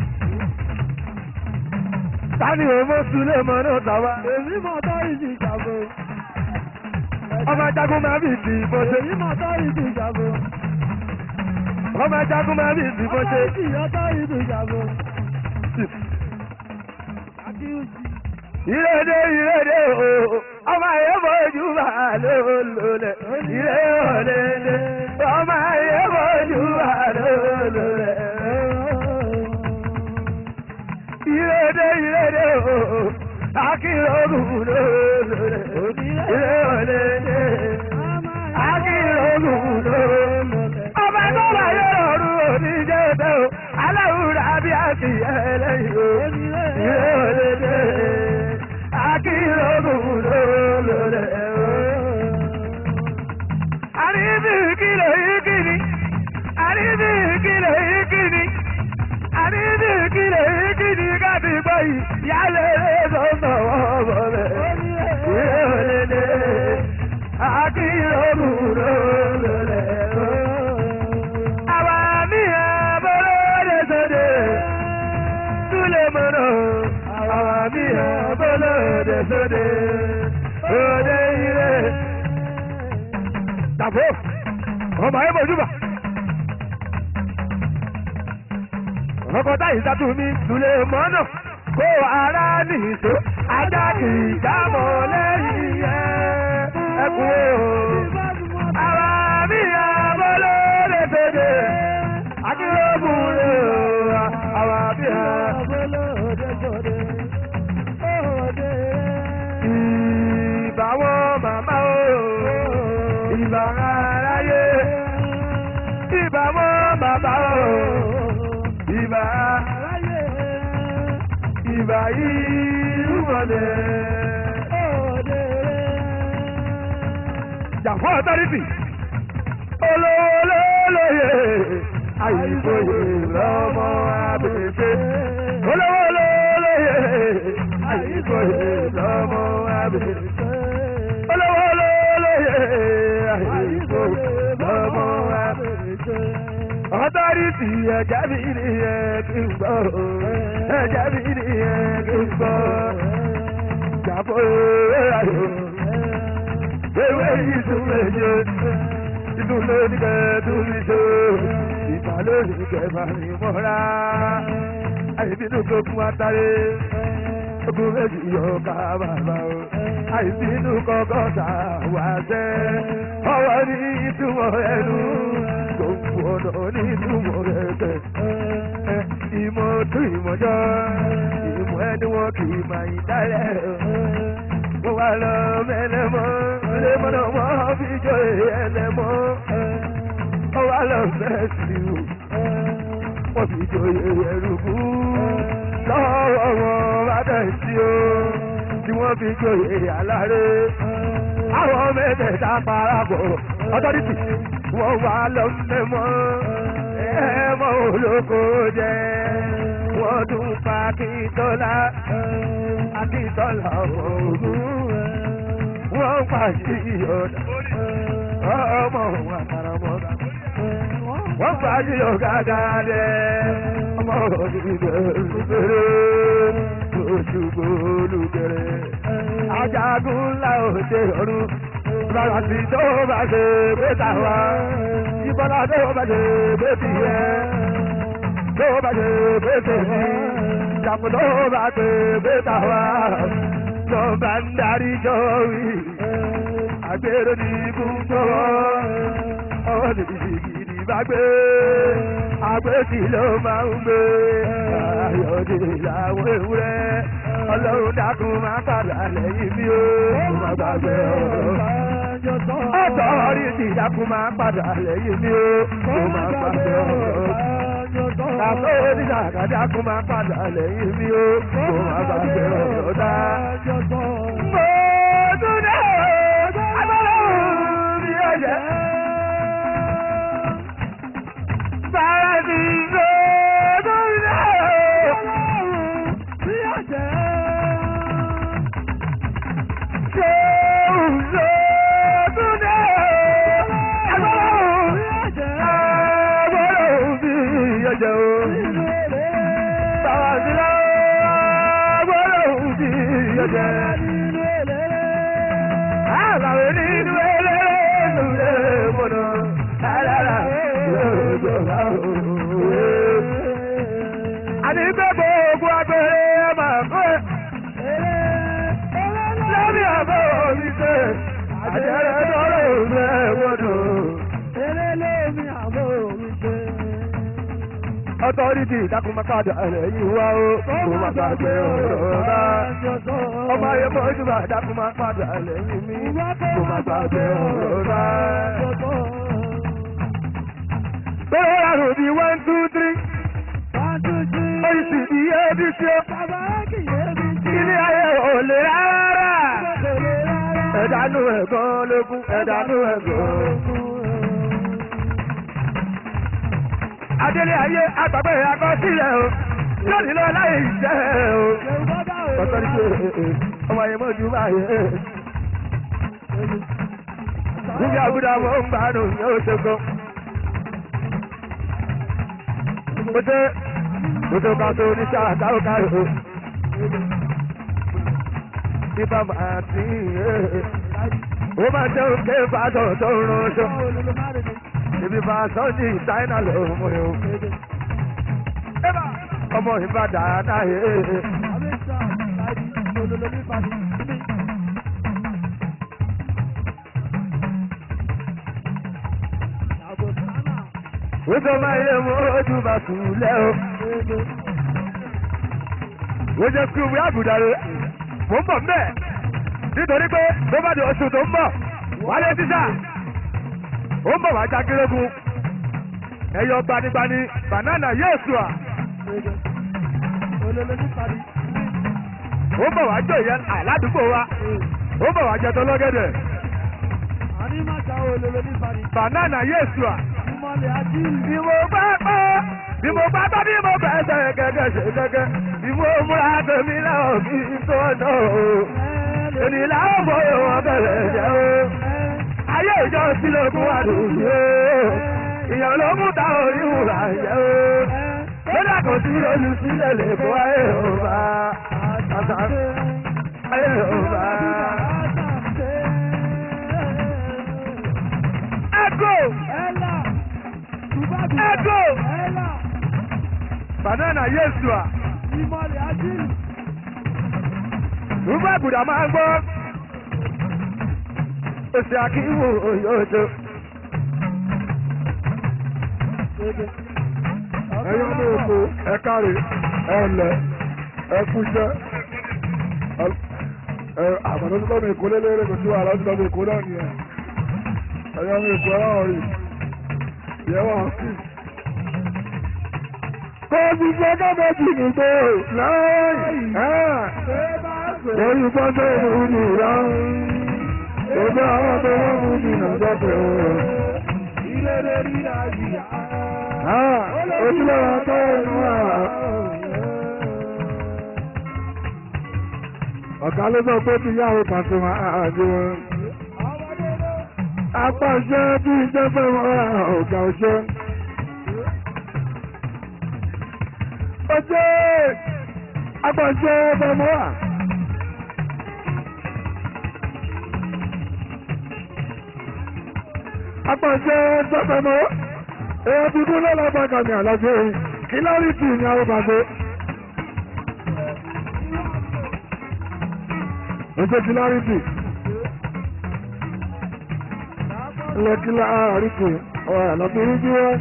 [SPEAKER 5] Tani o mo Sùlẹ̀ mọ́ náà tàwa.
[SPEAKER 4] èmi mọ̀ tọ́ ìdí ìjàgbó.
[SPEAKER 5] Ọmọ jagun máa bí ìdí bó ṣe.
[SPEAKER 4] èmi mọ̀ tọ́ ìdí ìjàgbó.
[SPEAKER 5] Ọmọ jagun máa bí ìdí bó ṣe.
[SPEAKER 4] ọmọ ìdí ọtọ́ ìdí ìjàgbó.
[SPEAKER 5] Ìrèdè ìrèdè o, ọmọ ayé bójú bá lólólẹ̀. Ìrè òlèlè, ọmọ ayé bójú bá lólólẹ̀. Ìrèdè ìrèdè o, akírogun lólólẹ̀. Ìrè òlèlè, akírogun lólólẹ̀. Ọmọ ẹgbẹ́ wà yóò rọrùn oníjẹ́ tẹ́ o, aláwùrà bí a sì ẹlẹ́yìn o. Ìrè òlèlè. Akírogun lólólẹ̀ ooo. Àríbí kìlọ̀ yìí kìíní. Àríbí kìlọ̀ yìí kìíní. Àríbí kìlọ̀ yìí kìíní káàdì gbọ́ yìí. Yálẹ̀ rẹ̀ sọ̀tọ̀ wọ́n bọ̀ bẹ̀. Ìrọ̀lẹ́lẹ̀ akírogun lólólẹ̀ ooo. Àwa mi àbọ̀lọ́dẹ sọ́dẹ̀. Sùlẹ̀ mọ́nà. Àwa mi àbọ̀lọ́dẹ sọ́dẹ̀. Òde ire. Dàbò, ọmọ ayé mojúbà. Ọkọ̀ táyì sátú mi Sùlẹ̀ mọ́nà kó ara nìṣó. Ajá kì í jámọ̀ lẹ́yìn ẹ̀ ẹ̀kún o. Àwa mi àbọ̀lọ́dẹ sọ́dẹ̀. Akírogun lè o. Àwa mi àbọ̀lọ́dẹ sọ́dẹ̀. Ìbà wọn màmá o, ìbà aráyé, ìbà wọn bàbá o, ìbà aráyé, ìbà ìlú mọ̀lẹ́. Jàǹfọ́ ọ̀tọ́rìtì, olówó lólóye, àyíkóyè lọ́mọ abèké. Olówó lólóye, àyíkóyè lọ́mọ abèké. Olówó lólóye, àyíkóyè lọ́mọ abèké. Ọ̀tọ́rìtì ẹ̀jẹ̀ mi ni ẹ̀ kí n gbọ́, ẹ̀jẹ̀ mi ni ẹ̀ kí n gbọ́. Jàǹfọ́ ayò, ewé yìí tún lè yé. Ìdúró ní kẹ́ẹ̀dún mi tó, ìbálò ní kẹ́ẹ̀bà mi mọ́ra. Àìbínú tó kún atare, ogun méjì yóò ká bàbá o. Àìbínú kọ́kọ́ ta wá sẹ́, ọwọ́ ní ìtumọ̀ ẹnu, gbogbo ọ̀nà ní ìtumọ̀ ẹ̀kẹ́. Ìmọ̀ tó ìmọ̀jọ́, ìmọ̀ ẹni wọn kì í máa ń dálẹ̀ o. Mo wá lọ mẹ́lẹ́mọ́, lẹ́mọ́nà wọ́n fi jọ ẹlẹ́mọ́. Mo wá lọ mẹ́sì o, wọ́n fi jọ ẹrùkú. Lọ́wọ́ wọn bá dẹ̀ sí o, tí wọ́n fi jọ aláre. Àwọn mẹ́tẹ̀ẹ̀ta parapọ̀, ọ̀tọ́rìtì, wọ́n wá lọ mẹ́mọ́. Ẹ̀mọ́ olóko jẹ́, wọ́n tún pa Akíntọ́lá. Akíntọ́lá ògùn, wọ́n pàṣẹ ìyọ̀dà, ọmọ wọn àtàràmọ́gà, wọ́n pàṣẹ ọ̀gá dáadẹ́, ọmọ
[SPEAKER 3] ọmọ ìbẹ̀rẹ̀ òṣùgbò olùkẹrẹ. Ajagun ńlá òde ọ̀run bàbá tí tó bá ṣe pé tàwa ìbọ̀lá tó bá ṣe pé tìyẹ tó bá ṣe pé tèmi ìjàpọ̀ tó bá ṣe pé tàwa tó bá ń darí jọ wí àgbèrè ní ibùdó ọwọ́ nìyí bá gbé àgbèsì ló máa ń gbé ayọ̀dé làwọn ewúrẹ́ ọlọ́run dákun máa padà lẹ́yìn mi ó má gbàgbé ọ̀rọ̀ ọ̀tọ̀ orí ti dákun máa padà lẹ́yìn mi ó má gbàgbé ọ̀rọ̀ kàfé oníṣàkà dákun máa padà lẹ́yìn mi ó má gbàgbé ọ̀rọ̀ dá. mo tún dé agbára òun ní ọ̀jẹ̀. Paradise dole bí ọ̀jẹ̀ ṣe òjò dúdé agbára bí ọ̀jẹ̀ agbára bí ọ̀jẹ̀ o Paradise agbára bí ọ̀jẹ̀ àgbàwé nínú ẹlẹ́rẹ́ lóde mọ́nà alára. Àní gbogbo ogun agbèrè máa fẹ́. Lẹ́bí àbọ̀ mi ṣe àjẹrẹ tọ́lọ̀ òun ẹ̀wọ̀dọ̀. Elélémi àbọ̀ mi ṣe. Ọtọ́rìtì ìdákùnmá padà lẹ́yìn wá o. Kò má gbàgbé ọ̀rọ̀ bá. Ọmọ ayé mọ́ ìjọba ìdákùnmá padà lẹ́yìn mi. Kò má gbàgbé ọ̀rọ̀ bá. Bẹ́ẹ̀ àrùn bí one two three. One two three. Oríṣi ìyé bí ṣe. Bàbá kì í yé bí ṣe. Ilé ayé ò lè rárá. Ẹ̀dánú ẹ̀gbọ́n lógún. Ẹ̀dánú ẹ̀gbọ́n. Adélé ayé agbàgbé akọsílẹ̀ o. Lónìí lọ láyé ìṣẹ́ o. Ọ̀tọ́ ní pé ọmọ yẹn mọ́jú máa yẹ. Níbi àgùdà mọ̀ ń gbádùn yóò ṣe gan. Ote ote kaso ni sa karo karo Iba máa ti o máa jẹ́ òkè fàtọ̀ tó ránṣọ́ ibi bá sọ́ọ̀dì ṣáínà ló mú o ọmọ Ìbàdàn náà yé. Wọ́n máa yẹ mọ́ ojú bá sùúlẹ̀ o. Wọ́n jẹ́ kí omi àbùdá rẹ̀ mò ń bọ̀ mẹ́. Nítorí pé tó bá di oṣù tó ń bọ̀, wálé tíṣà. Ó ń bọ̀ wá jágérégún. Ẹyọ gbanigbani, bànánà yóò sùn à. Ó ń bọ̀ wá jọ ìyẹn àládùúgbò wa. Ó ń bọ̀ wá jẹ tọ́lọ́gẹ̀dẹ̀. Bànánà yóò sùn à. Bí mo bá pọ́, bí mo bá bá bí mo bẹ̀ ṣe gẹ́gẹ́ ṣe gẹ́gẹ́, bí mo múra tèmi náà kí n tó náà o. Èmi làwọn mọ̀ wọn bẹ̀rẹ̀ jẹ́ o. Ayé ìjọ sílẹ̀kùn àdùnnú o. Ìyàn ló mú ta oríwùrà jẹ́ o. Lọ́dà kò sí olùsílẹ̀ lè kó ayé ò bá. Ayé ò bá. Ego! Ego! Banana Yesua. Ìmọ̀lẹ̀ ajílù. Rúbọ̀ àgùdà máa ń gbọ́. Òsì àkíwò òyòjò.
[SPEAKER 6] Ẹyọ́ ní oko ẹ̀kárì ẹ̀lẹ̀ ẹ̀kúṣẹ́. Àgbàdo tó tọ́nu èkó lélẹ́rẹ́ kò sí wàhálà tó tọ́nu èkó náà nìyẹn. Ẹyọ́ ní èkó ẹ̀rọ rí. Yẹ́wọ̀ sí. Kọ́ọ̀sì ṣe kẹ́kẹ́ jì ní pé lẹ́yìn lórí pọ́ńtò ìlú ní ìlọrin. Gbogbo àwọn tó wọ́n mú jìnnà jọ́pẹ̀ òun. Ilé lè rí àyíká. Ojúlọ́wọ́ tó inú à. Ọ̀gá ló sọ pé kí yáwó pàṣẹ wọn àjò wọn. Apàṣẹ bí ìjẹ́fẹ́ wọn ọ̀gá ọ̀ṣẹ́. ọjọ́ agbọ̀nsẹ̀ ọmọ wa. agbọ̀nsẹ̀ ọmọ wa. èèyàn ti kú lọ́la bàgà ní àlàjẹ́ yìí kílárìtì ní àwọn bàgbé. oṣù kílárìtì. ilẹ̀ kílárìtì ọ̀rọ̀ àlọ́bìnrin jí wọ́n.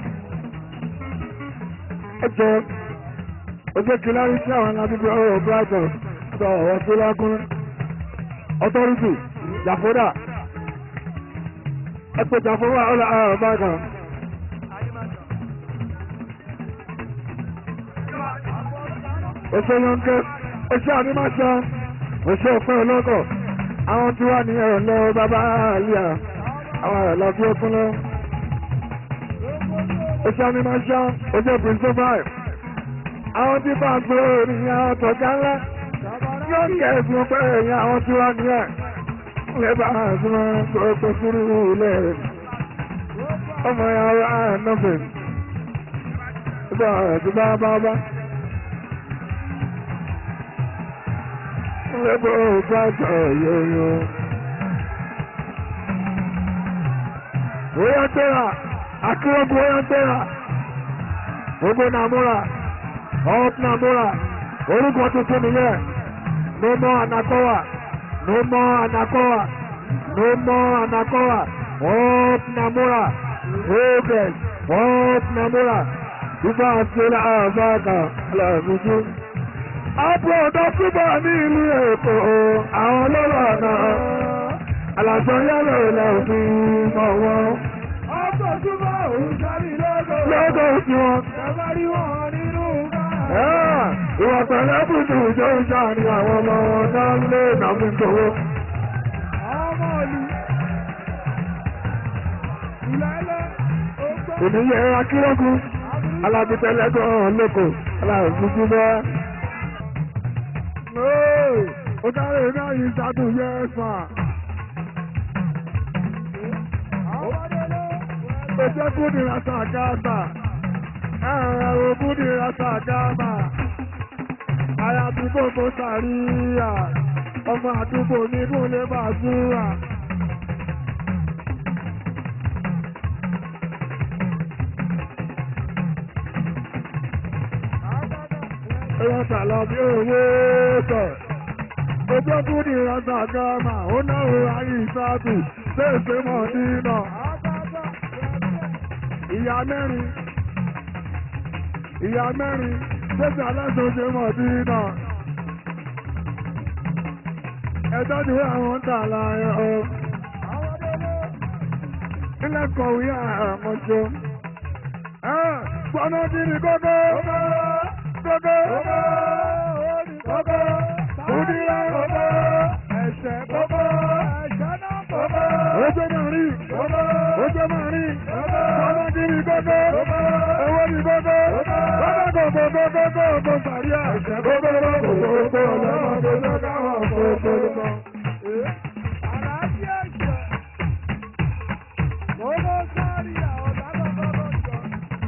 [SPEAKER 6] ẹjọ́ oṣù kílárìtì àwọn alábíbí ọ̀rọ̀ brighton sọ ọ̀rọ̀ tó lágún. authority jàfódà ẹ̀pẹ̀ jàfódà ọ̀rọ̀ àrùn bàgà. Oṣù Yọ̀ǹkẹ́, oṣù Àdìmáṣá, oṣù Ọ̀pẹ́ Ọlọ́kọ̀, àwọn tí wà ní ẹ̀rọ lọ bàbá àlíyà, àwọn ẹ̀rọ lọ bí ó kún lọ. Oṣù Àdìmáṣá, oṣù Prince Five, àwọn tí bá gbé ènìyàn ọ̀tọ̀gá ńlá, Yọ̀ǹkẹ́ ẹ̀sùn pé èèyàn àwọn tí wà ní ẹ̀. Lè bá àṣùmọ̀ ọ̀pọ̀ sórí ilẹ̀ rẹ̀. Ọmọ yàrá ànọ́fẹ̀. Ìgbà ẹ̀sùn bá bá bá. Lẹ́bọ̀ gbàgbọ́ yóyó. Bóyá tẹ́ra, akérògùn bóyá tẹ́ra. Gbogbo Nàmúra, ọ̀p Nàmúra, orúkọ tuntun nìyẹn. No more Anakowa, no more Anakowa, no more Anakowa. Ọ̀p Nàmúra, Ogres, ọ̀p Nàmúra. Ìgbà àṣẹlẹ̀ àbáàkà lẹ́ẹ̀mùjú. Àpò ọ̀dọ́ túbọ̀ ní ìlú Èkó, àwọn ọlọ́rọ̀ náà, àlàjọ yẹ́lò ilẹ̀ òfin mọ̀ wọn.
[SPEAKER 4] Ọkọ̀ túbọ̀ òun sáré lọ́gọ̀.
[SPEAKER 6] Lọ́gọ̀ sí wọn.
[SPEAKER 4] Ẹ̀fẹ́ rí wọn nínú bá.
[SPEAKER 6] Ìwà pẹ̀lẹ́ bùtù ìjọ ìjà ni àwọn ọmọ wọn náà ń lé ìnàmú ìṣòwò.
[SPEAKER 4] Ọmọ ìlú. Ìlẹ́lẹ́.
[SPEAKER 6] Ìníyẹ akírọ́gùn, alábìtẹ́lẹ́gàn lóko, aláàbùkú bẹ́ẹ̀. Ó dáre náà yìí ṣàtún yẹ ẹ̀fà. Ó jẹ́ kúndì rasa gáàsà. Ẹ̀rọ kúndì rasa gáàsà. Àyà àdúgbò kò sàríyà. Ọmọ àdúgbò ní kúnlé bàzúrà. Ẹ̀rọ tàlọ́ bí òwe sọ̀. Ojú ọdún ní ìrọ̀sà gọ́ọ̀mà, ó náwó ayé ìsáàtù, léèṣé mọ̀ nínà. Ìyá mẹ́rin, ìyá mẹ́rin, léèṣé aláṣọ́ṣe mọ̀ nínà. Ẹjọ́ ni àwọn ń tà láàrin ọ. Ilé kọ̀wé àmọ́jọ́. Gbọ́nà dìrì gógó. Gógó. Gógó. Kúdíyà bọ́bọ́, ẹ̀ṣẹ̀ bọ́bọ́, ẹ̀ṣẹ̀ náà bọ́bọ́. Ojú máa rí, ojú máa rí, ọmọdé ní gbogbo, owó ní gbogbo, bọ́bá gbogbo gbogbo gbogbo sàríà, ẹ̀ṣẹ̀ gbogbo gbogbo gbogbo ọlọ́mọdé lọ́gáwọ̀ gbogbo lọ.
[SPEAKER 4] Àlàáfí ẹ̀ṣẹ̀. Gbogbo sàríà ọ̀dà gbogbo jọ.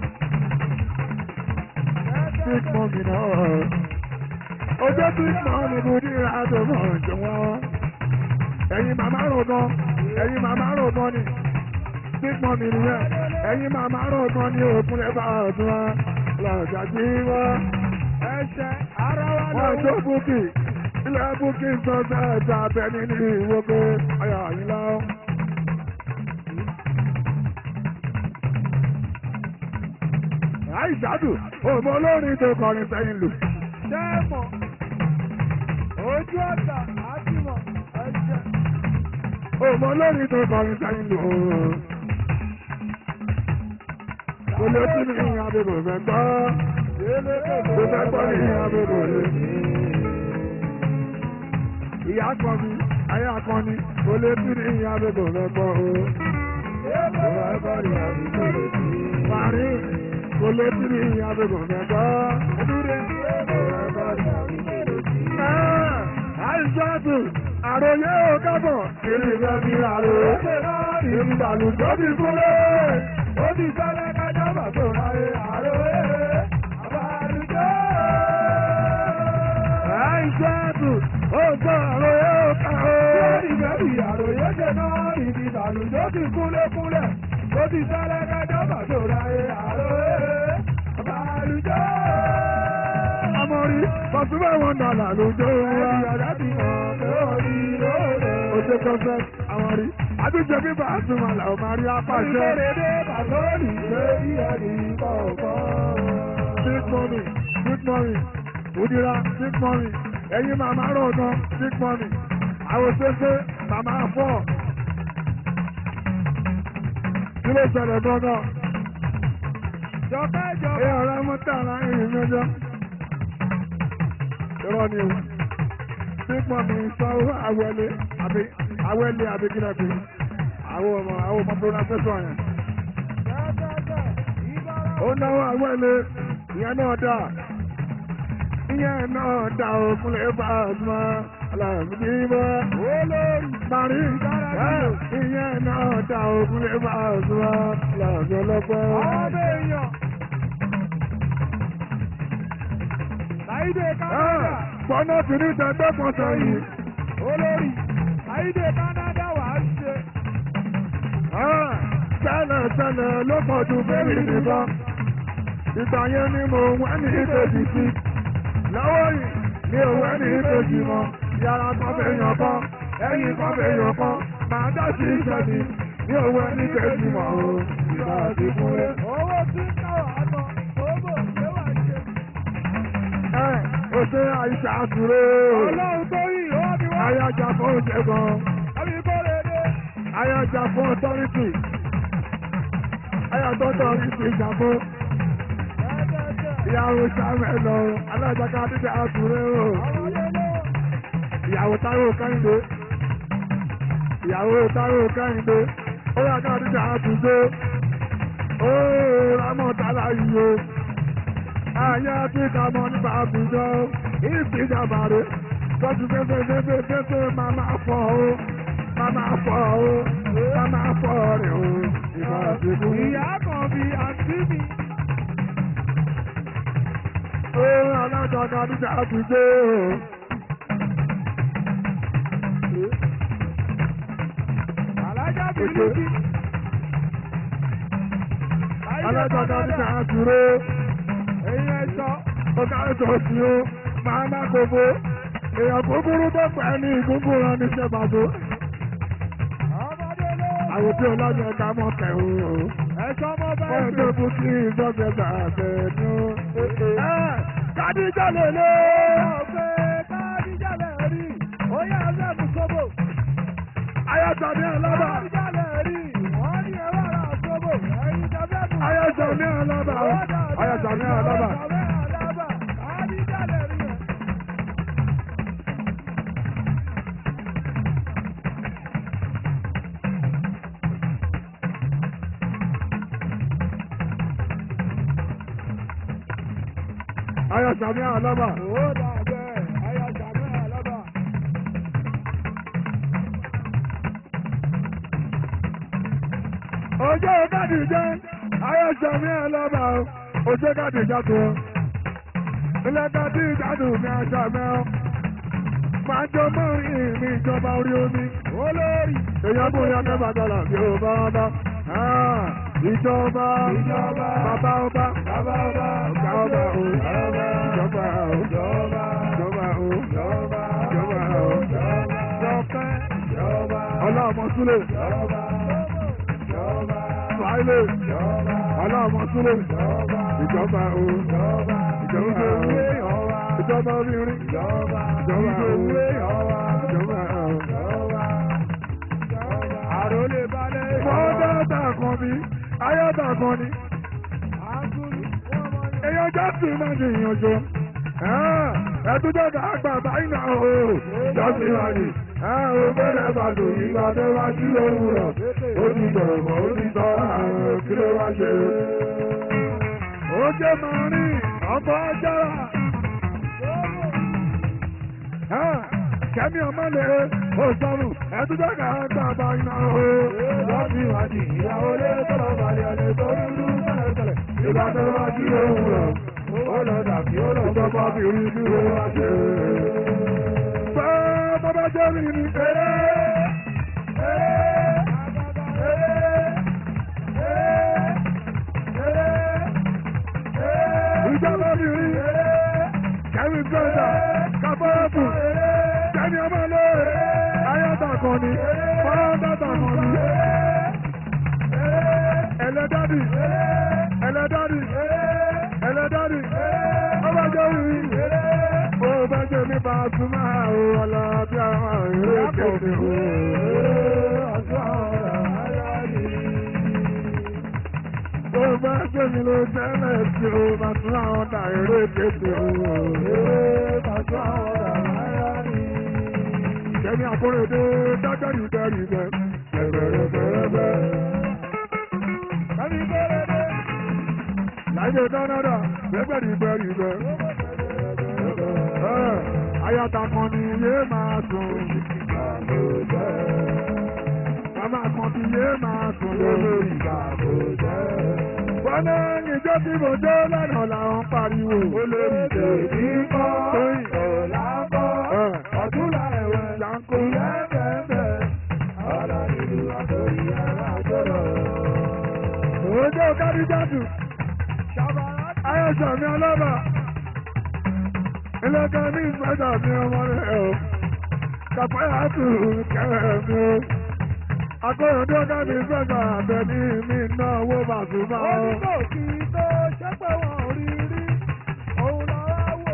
[SPEAKER 6] Six months náà. Ojú tí màá ní mo ní ìrìnàjò náà jọ wọ́n. Ẹ̀yin màmá rò gan, ẹ̀yin màmá rò gan ni. Six months nìyẹn, ẹ̀yin màmá rò gan ni òkun lè bá ọ̀dún wa. Lọ́jà tí wọ́n.
[SPEAKER 4] Ẹ̀ṣẹ̀ ara wa lọ.
[SPEAKER 6] Wọ́n tó búkì, ilẹ̀ búkì sọ bẹ́ẹ̀ ta abẹ nínú ìwókè ayọ̀ àyínlá. Àìsàdù, òmò olórin tó kọrin sẹ́yìn lù.
[SPEAKER 4] Dẹ́mọ̀, ojú ọ̀tà àtìmọ̀ ẹ̀ṣẹ̀.
[SPEAKER 6] Òmò olórin tó kọrin sẹ́yìn lù. Kò lè tí ní abẹ́bò fẹ́ gbọ́. Kò fẹ́ gbọ́ ní abẹ́bò lè ní. Ìyá kan mi, ayé akọni, kò lè tí ní abẹ́bò fẹ́ gbọ́ o. Kò fẹ́ gbọ́ ní abẹ́bò lè ní. Parí, kò lè tí ní abẹ́bò fẹ́ gbọ́. Edúre, kò fẹ́ gbọ́ ní abẹ́bò lè ní. Àìsàtù, àròyé ò kábọ̀, kiri fẹ́ fi àròyé. Ìbàlùjọ́ ti kúlẹ̀.
[SPEAKER 4] Ó ti sọ́lẹ̀ kájọ́ bàtò ráyé àròyé. Àbálùjọ́.
[SPEAKER 6] sọ àròyé òkà o.
[SPEAKER 3] Ìbẹ̀rù àròyé ṣe náà ìdí ìdàlùjọ́ ti kúnlẹ̀kúnlẹ̀. Ó ti sẹ́lẹ̀ kẹjọ́ bàtò ráyé àròyé. Àlùjọ́.
[SPEAKER 6] Amọ̀rí Pasuma wọn dàlà lójó wa.
[SPEAKER 3] Ìyàrá ti hàn lórí lóore.
[SPEAKER 6] Oṣù Kọ́sẹ̀ Amọ̀rí. Àdújẹ bíbá Pasuma làwọn máa rí apàṣẹ.
[SPEAKER 3] Ìgbèrèdè bàtọ́ọ̀lì ṣe ìyẹ̀rì kọ̀ọ̀kan.
[SPEAKER 6] Big money, big money, Udira, big money, ẹ̀yin màmá rọ̀ọ̀dán, big money, àwòṣeṣe màmá fọ́. Kí ló ṣẹlẹ̀ gbọ́ngàn?
[SPEAKER 3] Jọ̀kẹ́ jọ̀kẹ́.
[SPEAKER 6] Ẹ ọ̀rọ̀ mọ́tàlá ìrìn mẹ́jọ. Irọ́ ni o. Big money sanwó àwẹ̀lé àbí àwẹ̀lé àbí kílẹ̀ pé àwọn ọmọ àwọn ọmọ pronunciation yẹn. Ó náwó àwẹ̀lé ìyẹn náà dà. Ìyẹn náà dà ó fúnlẹ̀ bá a mọ́ aláàbí mọ́.
[SPEAKER 3] Olórí.
[SPEAKER 6] Màrí ìyẹn náà dà ó fúnlẹ̀ bá a mọ́ aláàbí ọlọ́pẹ́.
[SPEAKER 3] Ọmọ èèyàn. Láìdé Kánádà.
[SPEAKER 6] Pọ́nà kìíní tẹ́gbẹ́ kan sẹ́yìn.
[SPEAKER 3] Olórí. Láìdé Kánádà wà á ṣe.
[SPEAKER 6] Tẹ́lẹ̀ tẹ́lẹ̀ ló pọ̀ ju bẹ́ẹ̀rì nìkan. Ìgbà yẹn ni mo wẹ́ ní ìbejì sí. Lọ́wọ́ yìí ni ò wẹ́ ní ìbejì mọ́. Yàrá kan fèèyàn kan, ẹ̀yìn kan fèèyàn kan. Màá dá sí iṣẹ́ mi ní ò wẹ́ ní ìbejì mọ́ o. Ìgbà àti kúnlẹ̀.
[SPEAKER 3] Owó tí ń káwọ̀ àtọ̀, owó ṣé wà ṣe.
[SPEAKER 6] Ẹ o ṣe àìsàn àtúrò.
[SPEAKER 3] Ọlọ́run tó yìí, ó ti wá.
[SPEAKER 6] Ayájà fún oúnjẹ gan.
[SPEAKER 3] Àbí kó lè dé.
[SPEAKER 6] Ayájà fún ọtọ́rìtì. Ayájà ọtọ́rìtì ìjàmbó. Ìyàwó sàmẹ́ lọ, alájàká dídá àtúrò. Ìyàwó Táíwò Kẹ́hìndé. Ìyàwó Táíwò Kẹ́hìndé. Ó yà ká dídá àtúndé. Ó rámọ̀tálá yìí o. Ayé tí ká mọ nípa àbújọ. Ìsìjàmbá rẹ̀. Tọ́jú fẹ́fẹ́fẹ́fẹ́ máa máa fọ́ o. Máa máa fọ́ o. Máa máa fọ́ rẹ̀ o. Ìgbà àtìkú.
[SPEAKER 3] Ìyá kan bí àǹtí mi.
[SPEAKER 6] Ó alájọba dídá àtúndé o.
[SPEAKER 3] Alájà bìlúkì.
[SPEAKER 6] Alájọba dídá àtúndé.
[SPEAKER 3] Ẹyin ẹ̀ṣọ́.
[SPEAKER 6] Ọ̀gá ẹ̀jọ̀ sí o. Máa má gbogbo. Èèyàn kúkúrú tó pẹ́ ní ìgúngún rán ní Ṣẹ́bàdó.
[SPEAKER 3] Ọmọdé ló.
[SPEAKER 6] Àwọn tí ọlọ́dún ẹ̀ka mọ̀ kẹ̀hún o.
[SPEAKER 3] Ẹ̀ṣọ́ mọ́ bá
[SPEAKER 6] Wọ́n tó kú sí ìjọba àtẹ̀nú. Kádíjà lè lé.
[SPEAKER 3] Ọ̀gbẹ́ Kádíjà lè rí. Ó yà á fẹ́ mú sóbò.
[SPEAKER 6] Ayọ̀tọ̀ ní ọlọ́ba.
[SPEAKER 3] Kádíjà lè rí. Wọ́n ní ẹ̀rọ àrà sóbò. Ẹ̀yin tẹ fẹ́ mú.
[SPEAKER 6] Ayọ̀tọ̀ ní ọlọ́ba. Ayọ̀tọ̀ ní ọlọ́ba.
[SPEAKER 3] Kádíjà lè rí.
[SPEAKER 6] Ayọ̀tọ̀ ní ọlọ́ba.
[SPEAKER 3] Ó dà bẹ́ẹ̀. Ayọ̀tọ̀ ní ọlọ́ba.
[SPEAKER 6] Ojú Kádíjà. Ayọ̀tọ̀ ní ọlọ́ba. Ojú Kádíjà tó. Ilé Kádíjà dùn ní aṣọ mẹ́ọ́. Máa jọ mọ́rin ní ìjọba orí omi.
[SPEAKER 3] Olórí.
[SPEAKER 6] Èèyàn bó yan mẹ́fà dọ́là bí ó bá wọn bá. Ìjọba.
[SPEAKER 3] Ìjọba.
[SPEAKER 6] Bàbá ọba.
[SPEAKER 3] Bàbá ọba.
[SPEAKER 6] Ọ̀gá ọba o.
[SPEAKER 3] Ọba.
[SPEAKER 6] Ìjọba o.
[SPEAKER 3] Ìjọba.
[SPEAKER 6] Ìjọba o.
[SPEAKER 3] Ìjọba.
[SPEAKER 6] Ìjọba o.
[SPEAKER 3] Ìjọba.
[SPEAKER 6] Jọkẹ́.
[SPEAKER 3] Ìjọba.
[SPEAKER 6] Ọlọ́mọ Súlẹ̀.
[SPEAKER 3] Ìjọba. Ìjọba.
[SPEAKER 6] Fáìlẹ̀.
[SPEAKER 3] Ìjọba.
[SPEAKER 6] Ọlọ́mọ Súlẹ̀.
[SPEAKER 3] Ìjọba.
[SPEAKER 6] Ìjọba o.
[SPEAKER 3] Ìjọba.
[SPEAKER 6] Ìjọba o.
[SPEAKER 3] Ìjọba.
[SPEAKER 6] Ìjọba obìnrin.
[SPEAKER 3] Ìjọba.
[SPEAKER 6] Ìjọba o.
[SPEAKER 3] Ìjọba.
[SPEAKER 6] Ìjọba o.
[SPEAKER 3] Ìjọba. Àròlé balẹ̀.
[SPEAKER 6] Fọ́dà tàkàn mi. Ayọ́tà kan ni.
[SPEAKER 3] Àgùrù. Wọ́n mọ̀ ní.
[SPEAKER 6] Èèyàn jọ́sìn máa ń ìyànjọ. Ẹ̀túnjọ́ ká gbà báyìí náà o. Jọ́sìn máa ní. Ó bẹ̀rẹ̀ bàtò ìgbà tó wá sí òwúrọ̀. Ó ti dọ̀rọ̀ ó ti tọ́ àrùn kí ló wá ṣe. Ó jẹ́ máa rí ọkọ̀ ajára. Kẹ́mi ọmọ lè ó sọ̀rùn. Ẹ̀túnjọ́ ká gbà báyìí náà o. Jọ́sìn máa ní ìyàwó lé tọ́lọ̀ balẹ̀ ọ̀lẹ́ tó dúdú tẹ́lẹ̀tẹ́lẹ̀. Ìgbà tó wá sí òwúrọ̀. Ó lọ dàbí ó lọ sọ́kọ́ bí orí dúró wá ṣe. mi ní eré eré eré eré ìjọba mi rí kẹ́mi gbọ́dọ̀ kábọ́ọ̀bù kẹ́mi ọmọ lé ayọ́ta kan ní fọ́ọ́dọ́ta kan ní ẹlẹ́dọ́dì ẹlẹ́dọ́dì ẹlẹ́dọ́dì ọba jẹ́ rí bó bá jẹ́ mi bá súnmọ́ àwọn ọlọ́bí àwọn ìwé kéde o ọjọ́ ọ̀rọ̀ ayọ́dì bó bá jẹ́ mi ló tẹ́lẹ̀ tí o bá tún àwọn ọ̀dà ìwé kéde o ọjọ́ ọ̀rọ̀ ayọ́dì kẹ́mi àkórèdé dájọ́rì bẹ́rì bẹ́ bẹ́rẹ̀ bẹ́rẹ̀ bẹ́ kẹ́mi bẹ́rẹ̀ bẹ́ láìdé dánáda bẹ́rì bẹ́rì bẹ́ ayata kan ni yé máa sùn màmá kan ti yé máa sùn lórí wọ́n náà níjọ́ tí mo jó lánàá làwọn pariwo olórí tèmi kọ́ tóyìn ọ̀la kọ́ ọ̀túnla ẹ̀wẹ̀ yanko lẹ́ẹ̀kẹ́ẹ̀ẹ́ ọ̀la ìlú àtòrí ẹ̀rọ àjọrọ̀. òjò káríjáde ayọ̀sọ̀ mi ọlọ́ba ilé-ẹ̀kẹ́ ní ìgbẹ́jà mi ọmọ rẹ̀ ọ̀ kàpáyà tù kẹ́rẹ̀ mi ó akóyọ̀dé ọ̀gá mi ìgbẹ́jà àbẹ̀ ní mi náà owó bàtúbà ó.
[SPEAKER 4] onígbò kì í tó ṣẹ́pẹ̀ wọn ò rí rí òun lọ́wọ́ wò.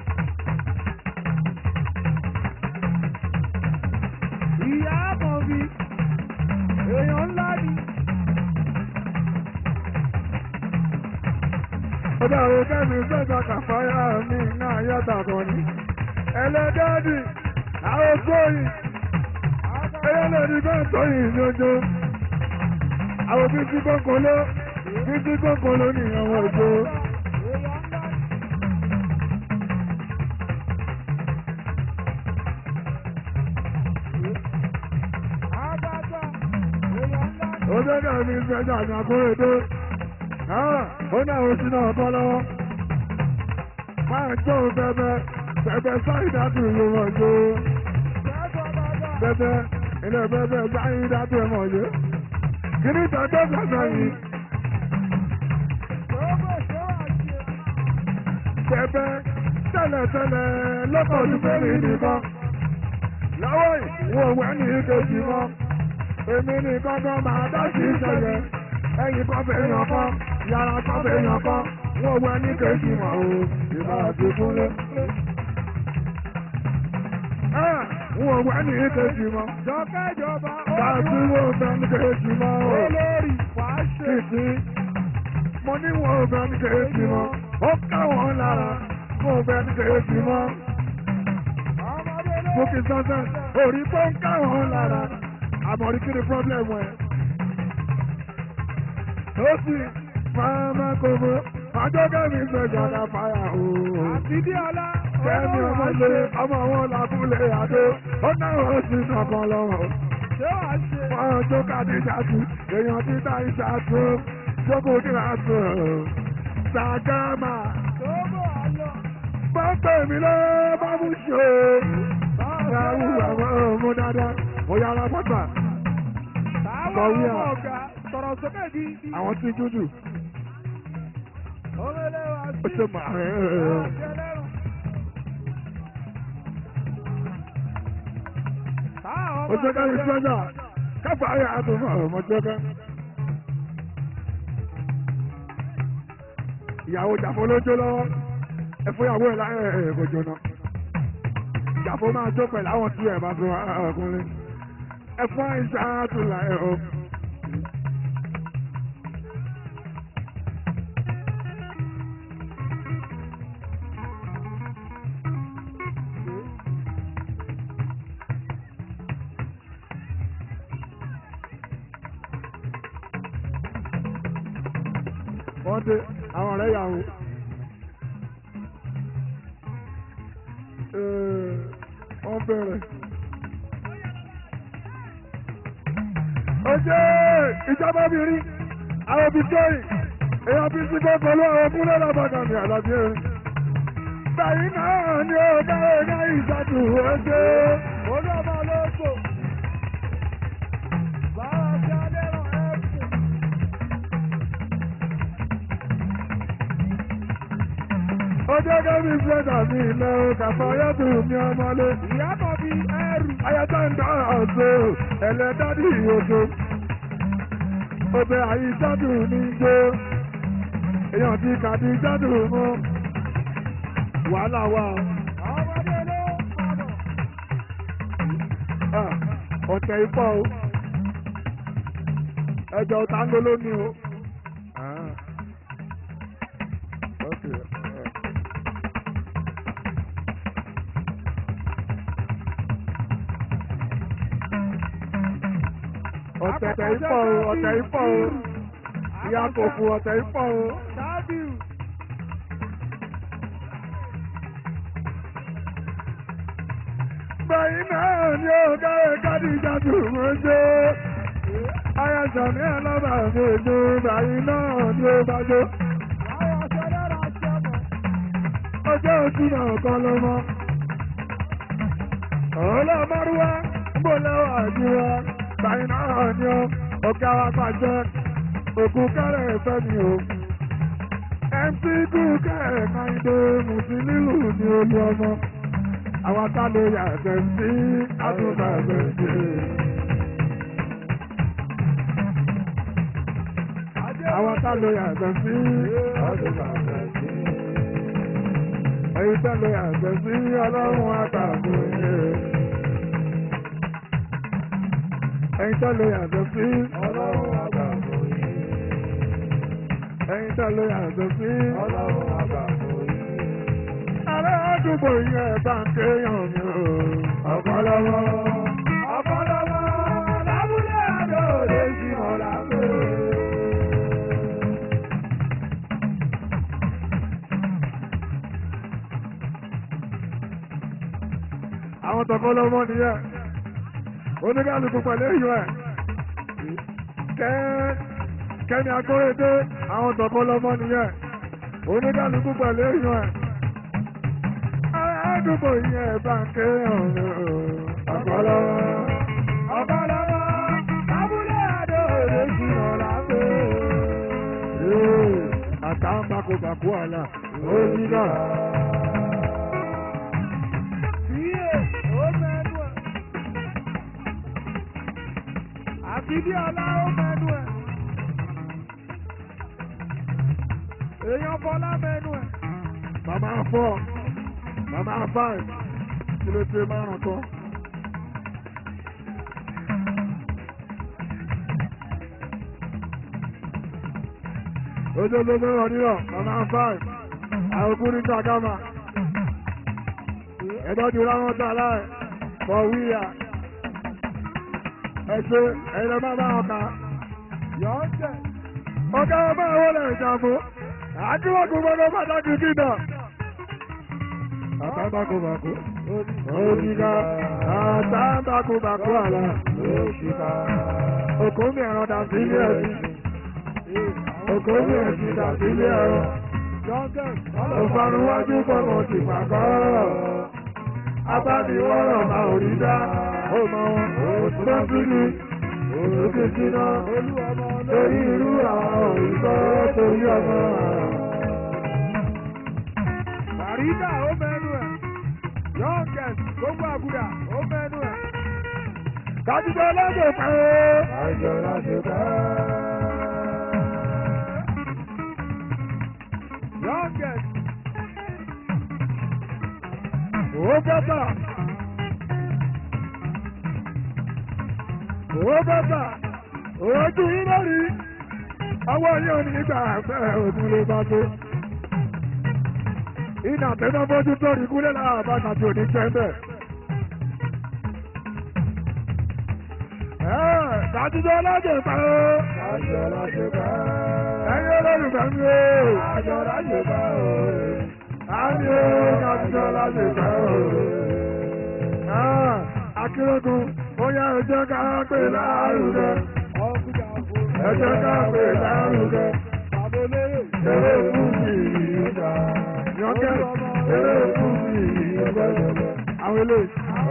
[SPEAKER 4] ìyá kan bí èèyàn ńlá ni.
[SPEAKER 6] ọjà àwọn kẹ́mi ìgbẹ́jà kàpáyà mi náà yàtọ̀ kan ní ẹlẹ́dẹ́ẹ̀dì àwọn gbóyìn ẹlẹ́dẹ́ẹ̀dì bẹ́ẹ̀ tóyìn lójó àwọn bíbí kọ́kọ́lọ́ bíbí kọ́kọ́lọ́ ní àwọn òjò. ọjọ́ náà ní ìgbẹ́jà ní àkórèdé ó náà ó sí náà bọ́ lọ́wọ́ máa jó bẹ́bẹ́ bẹ́bẹ́ sáyidátù ló mọ̀ jó bẹ́bẹ́ ilé bẹ́bẹ́ sáyidátù ẹ̀ mọ̀ jó kí ní ìtọ́jọ́ gbàgbọ́ yìí bẹ́bẹ́ tẹ́lẹ̀tẹ́lẹ̀ lọ́kọ̀ ọdún mẹ́rin nìkan lọ́wọ́ ìwọ̀n wẹ́ ní ìkejì mọ́ èmi nìkan kan máa dá sí ìṣẹ̀lẹ̀ ẹ̀yìn kan fẹ́ yàn kan yàrá kan fẹ́ yàn kan wọ́n wẹ́ ní kejì mọ́ o ìbá àti kúnlé. wọ́n wẹ́ ní kejì mọ́
[SPEAKER 4] jọkẹ́ ìjọba ó
[SPEAKER 6] dájú wọ́n fẹ́ ní kejì mọ́ o
[SPEAKER 4] olórí wàá ṣe.
[SPEAKER 6] títí mo ní wọ́n fẹ́ ní kejì mọ́ ó káwọn lára wọ́n fẹ́ ní kejì mọ́. Bókì sọ́sẹ́ orí tó ń káwọn lára àmọ̀rí kí ni pọ́blẹ́mù ẹ̀. ó sì máa má kóbó ọjọ́ kẹ́mi gbẹ̀jọ̀ náà fàyà o.
[SPEAKER 4] àtìdí ọlá
[SPEAKER 6] kẹ́mi ọmọ lé ọmọ wọn làbúlé àdó ó náà ó sì sọ̀kan lọ́wọ́.
[SPEAKER 4] ṣé wàá ṣe.
[SPEAKER 6] wọ́n jó kàdíjàtú èèyàn títà ìṣàtú jókòó kíláàsì sàgámà.
[SPEAKER 4] tó bọ̀ àlọ́.
[SPEAKER 6] Bọ́pẹ̀ mi lọ bá mú ṣe ráwù àwọn ọmọ dáadáa. Mo yára pọ́tà.
[SPEAKER 4] táwọn ọmọ ọ̀gá sọ̀rọ̀ sókè di.
[SPEAKER 6] Àwọn tí dúdú.
[SPEAKER 4] omele wa sí.
[SPEAKER 6] Ó ṣe máa rẹ̀ ẹ̀. Ó ṣe ká ní sọ́jà. Káfà ayé àtúnfà ọmọ jẹ́ká. Ìyàwó jàfó ló jó lọ́wọ́. Ẹ fún ìyàwó ẹ̀ láyé ẹ̀ kò jóná. Jàfó máa jó pẹ̀lú àwọn tí ẹ̀ bá tó ọkùnrin. Ẹ fún àìsàn àtúnlá ẹ̀ o. Wọ́n dé àwọn ọ̀rẹ́ ìyàwó. Wọ́n bẹ̀rẹ̀. Oje ìjọba obìnrin àwọn òbí tóyìn èèyàn bí sí kó pẹ̀lú àwọn ọkùnrin lọ́bàgà ní àlàbí erin. Báyìí náà ni ó dáwọ́ ní ìṣàtù oje.
[SPEAKER 4] Olú ọmọ ló
[SPEAKER 6] ọjọ́ kẹ́mi fúlẹ́tà mi ilẹ̀ o kàfáyọ́tù mi ọmọlé. ìyábọ̀ bí ẹrù. ayọ̀tọ̀ ń dá ọ̀ṣọ́ ẹlẹ́dàdì ìyókò. òbẹ àyíṣàdù ní jó. èèyàn ti kàdí jádù mú. wàhálà wà. ọmọdé ló padà. ọ̀tẹ̀ ifọ̀ o. ẹjọ́ tango ló ní o. ọ̀tẹ̀ ifọ̀ o, ọ̀tẹ̀ ifọ̀ o, ìyá kò fún ọ̀tẹ̀ ifọ̀ o. bẹ́ẹ̀ náà ni ó kárẹ̀ káàdì ìjájú mọ́jọ́. ayẹ̀sọ̀ ní ẹlọ́bà méjì báyìí náà ni ó bá jó. ọjọ́ ojú náà kan ló mọ́. ọlọ́mọ́rúwá gbọ́ lẹ́wọ̀ àjíwá báyìí náà ni ó ọ̀gá wa pàṣẹ òkú kárẹ̀ ẹ̀fẹ́ mi o. mc kú kárẹ̀ káyìndé mùsùlùmí ní olú ọmọ. àwọn tá ló yàtọ̀ sí àtúntà ẹ̀fẹ́ sí. àwọn tá ló yàtọ̀ sí àtúntà ẹ̀fẹ́ sí. èyí tá ló yàtọ̀ sí ọlọ́run àtàkùn yẹn. ẹ̀yin tó lè yàtọ̀ sí ọlọ́run àgbàgbọ́ yìí. ẹ̀yin tó lè yàtọ̀ sí ọlọ́run àgbàgbọ́ yìí. ará àdúgbò yẹn bá ń kéèyàn mi o. ọ̀pọ̀lọpọ̀ ọ̀pọ̀lọpọ̀ lábúlé àdó lè sí ọ̀la pé. àwọn tọkọlọmọ nìyẹn. oníkàlùkù pẹ̀lú èyàn ẹ̀ kẹ́ni akóredé àwọn tọ̀kọ́ lọ́mọ nìyẹn oníkàlùkù pẹ̀lú èyàn ẹ̀ àdúgbò yẹn bá ń ké ọ̀rọ̀ ọ̀pọ̀lọpọ̀ ọ̀pọ̀lọpọ̀ abúlé àdó òde sí ọ̀la pé àtàwọn bákòbàkú àlà ó ní náà. Ìdí ọlá ó mẹ́nu ẹ̀. Èèyàn Bọ́lá mẹ́nu ẹ̀. Màmá four, màmá five, kí ló ṣe márùn kan. Ojú olóògbé rọ̀ nírọ̀, màmá five, àwọn òkúrin Kàgámà. Ẹ̀dọ́jú ráwọn tó aláì, for wíyà. Ẹ̀ṣẹ́ ẹ̀rọ máa bá ọkà yọ̀ ń tẹ̀. Ọ̀gá ọmọ àwọn olè ìjàmbó. Àdúgbò gbogbo pàtàkì kìdà. Àtàbàkùbàkù. Òṣìkà. Àtàbàkùbàkù àlà. Òṣìkà. Òkú mi ẹ̀rọ dà sí ilé ẹ̀sìn. Òkú mi ẹ̀sìn dà sí ilé ẹ̀rọ. Òfarunwájú pọ̀mọ̀ ti pàkọ́. Abániwọ́rọ̀ máa ò rí dá. Ó mọ wọn, òtúmọ̀ sílùú, òkè síná, torí irú àwọn òyìnbó torí ọmọ. Bàrídà ó mẹ́nu ẹ̀, Youngest gbogbo àgùdà ó mẹ́nu ẹ̀. Kájúbọ̀ lájò pẹ́. Kájúbọ̀ lájò pẹ́. Youngest. Ó bẹ́tà. Ó bẹ́tà, ojú yín lórí, ọwọ́ yóò ní ìgbà àfẹ́ òkun ló bá tó. Iná tẹ́lẹ̀ bójú tó rí kúlẹ̀ láàbàtà tí ò ní jẹ́ bẹ́ẹ̀. Ẹ́ẹ̀ dájúdọ́ lájẹ̀ pa ó. Dájúdọ́ lájẹ̀ pa ó. Ẹyin olólùfẹ́ mi ó. Dájúdọ́ lájẹ̀ pa ó. Àmì ó dájúdọ́ lájẹ̀ pa ó. Akérògùn. Bóyá ẹ jẹ́ ká pè lárugẹ. Ẹ jẹ́ ká pè lárugẹ. Eré fújì ìyíjà. Yọ̀kẹ́ eré fújì ìyíjà. Àwọn eléyìí.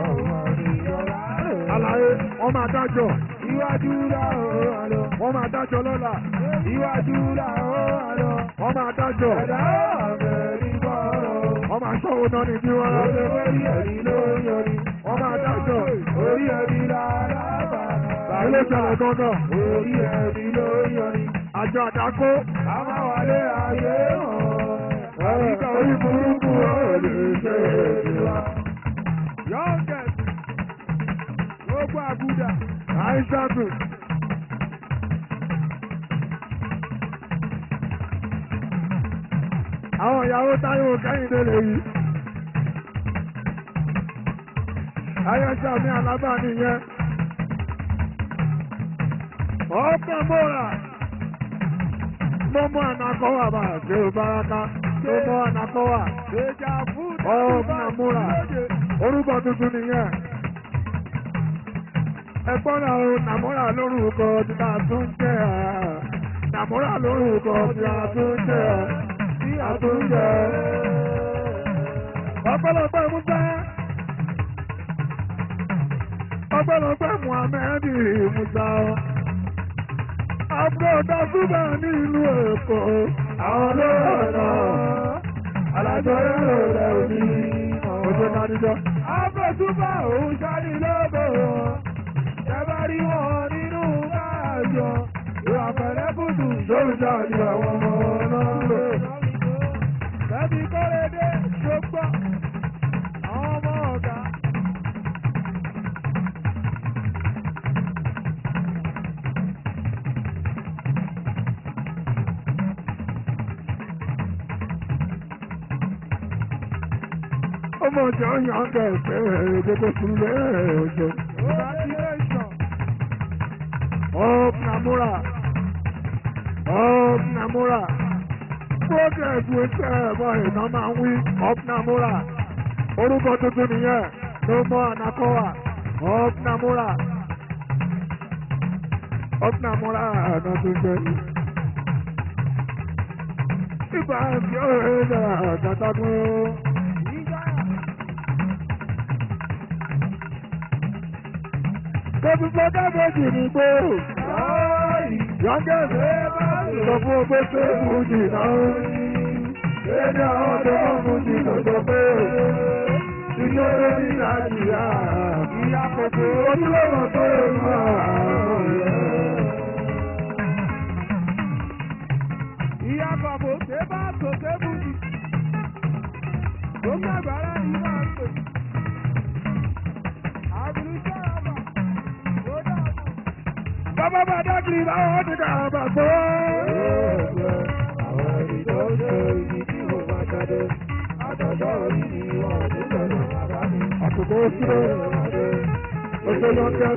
[SPEAKER 6] Àlàyé wọ́n máa dájọ́. Iwájú là ó àlọ́. Wọ́n máa dájọ́ lọ́la. Iwájú là ó àlọ́. Wọ́n máa dájọ́. Ẹ̀dá àbẹ̀rí bọ́ọ̀rọ̀. wọ́n máa ṣọ́wó náà ní bí wọ́n rán.
[SPEAKER 3] orí ẹ̀rí ló ń yọrí.
[SPEAKER 6] wọ́n máa dájọ́.
[SPEAKER 3] orí ẹ̀rí lára bàbá.
[SPEAKER 6] ilé ìṣẹ̀lẹ̀ gangan.
[SPEAKER 3] orí ẹ̀rí ló ń yọrí.
[SPEAKER 6] àjọ àdákó.
[SPEAKER 3] a máa wálé ayé hàn. ẹ̀ríkà orí burúkú ó lè ṣe èdè wa.
[SPEAKER 4] Youngest. Gbogbo àgùdà.
[SPEAKER 6] àìsàtù. àwọn ìyàwó táyọ̀ kẹ́hìndé lè yí. ayọ́ṣà mi àlábà nìyẹn. ọ̀pọ̀ mọ́ra. mọ́mọ́ ànàkọ́wà bá ṣe ò báraka. mọ́mọ́ ànàkọ́wà.
[SPEAKER 4] Deja fún
[SPEAKER 6] ọ̀pọ̀ mọ́ra. orúkọ tuntun nìyẹn. ẹ̀gbọ́n náà ó nàmúrà lórúkọ tí a tún jẹ́ à. nàmúrà lórúkọ tí a tún jẹ́ à. tí a tún jẹ́. ọ̀pọ̀lọpọ̀ Musa. ọ̀pọ̀lọpọ̀ Muhammed Musa. àbúrò dọ́sùbà ní ìlú Èkó.
[SPEAKER 3] àwọn olóòtú alájọ yóò rẹ̀ òní.
[SPEAKER 6] ojú dáadíjọ́.
[SPEAKER 3] Afẹ́súbà òun sáré lọ́bọ̀ wọn. Ṣẹ́bá rí wọn nínú káàjọ. Ìwà pẹ̀lẹ́ kùtù sóòjà ní àwọn ọmọ náà lò.
[SPEAKER 4] Bẹ́ẹ̀ni Kọ́lédé ṣogbọ́. Àwọn ọmọ ọ̀gá.
[SPEAKER 6] ọmọ ọjọ́ yàn kẹfẹ́ gbogbo sílẹ̀ ọjọ́.
[SPEAKER 4] Congratulations.
[SPEAKER 6] Up Namura. Up Namura. Progress with ẹ̀bọ̀ iná máa ń wí. Up Namura. Orúkọ tuntun nìyẹn. No more Anakowa. Up Namura. Up Namura àná tó jẹ́. Ibà fi ọ̀rẹ́ rẹ̀ àtàtàkùn. Kọ́bí fọ́ká méjì ní gbó. Yọ́ngẹ́ sọ fún ọgbẹ́ pé Fújì náà. Lédè àwọn tó mọ́ Fújì lọ́jọ́ pé. Ìjọ tó ní Nàìjíríà. Ìyá kòkó ojúlọ́wọ́ tó lè mọ àwọn ìyẹn.
[SPEAKER 4] Ìyá kọ̀bọ̀ ṣe bá tò ṣe Fújì. Ó gbàgbára ní máa ń pè. Àbúrú sọ̀rọ̀.
[SPEAKER 6] Bàbá bá dákìrì báwọn ti kà bà gbọ́.
[SPEAKER 3] Àwọn ẹni tó ṣe ibi tí mo máa jáde. Àtọ̀jọ́ orí ni wọ́n ti sọ̀rọ̀ bàbá mi.
[SPEAKER 6] Àkókò sílẹ̀ oṣù lọ́kẹ́.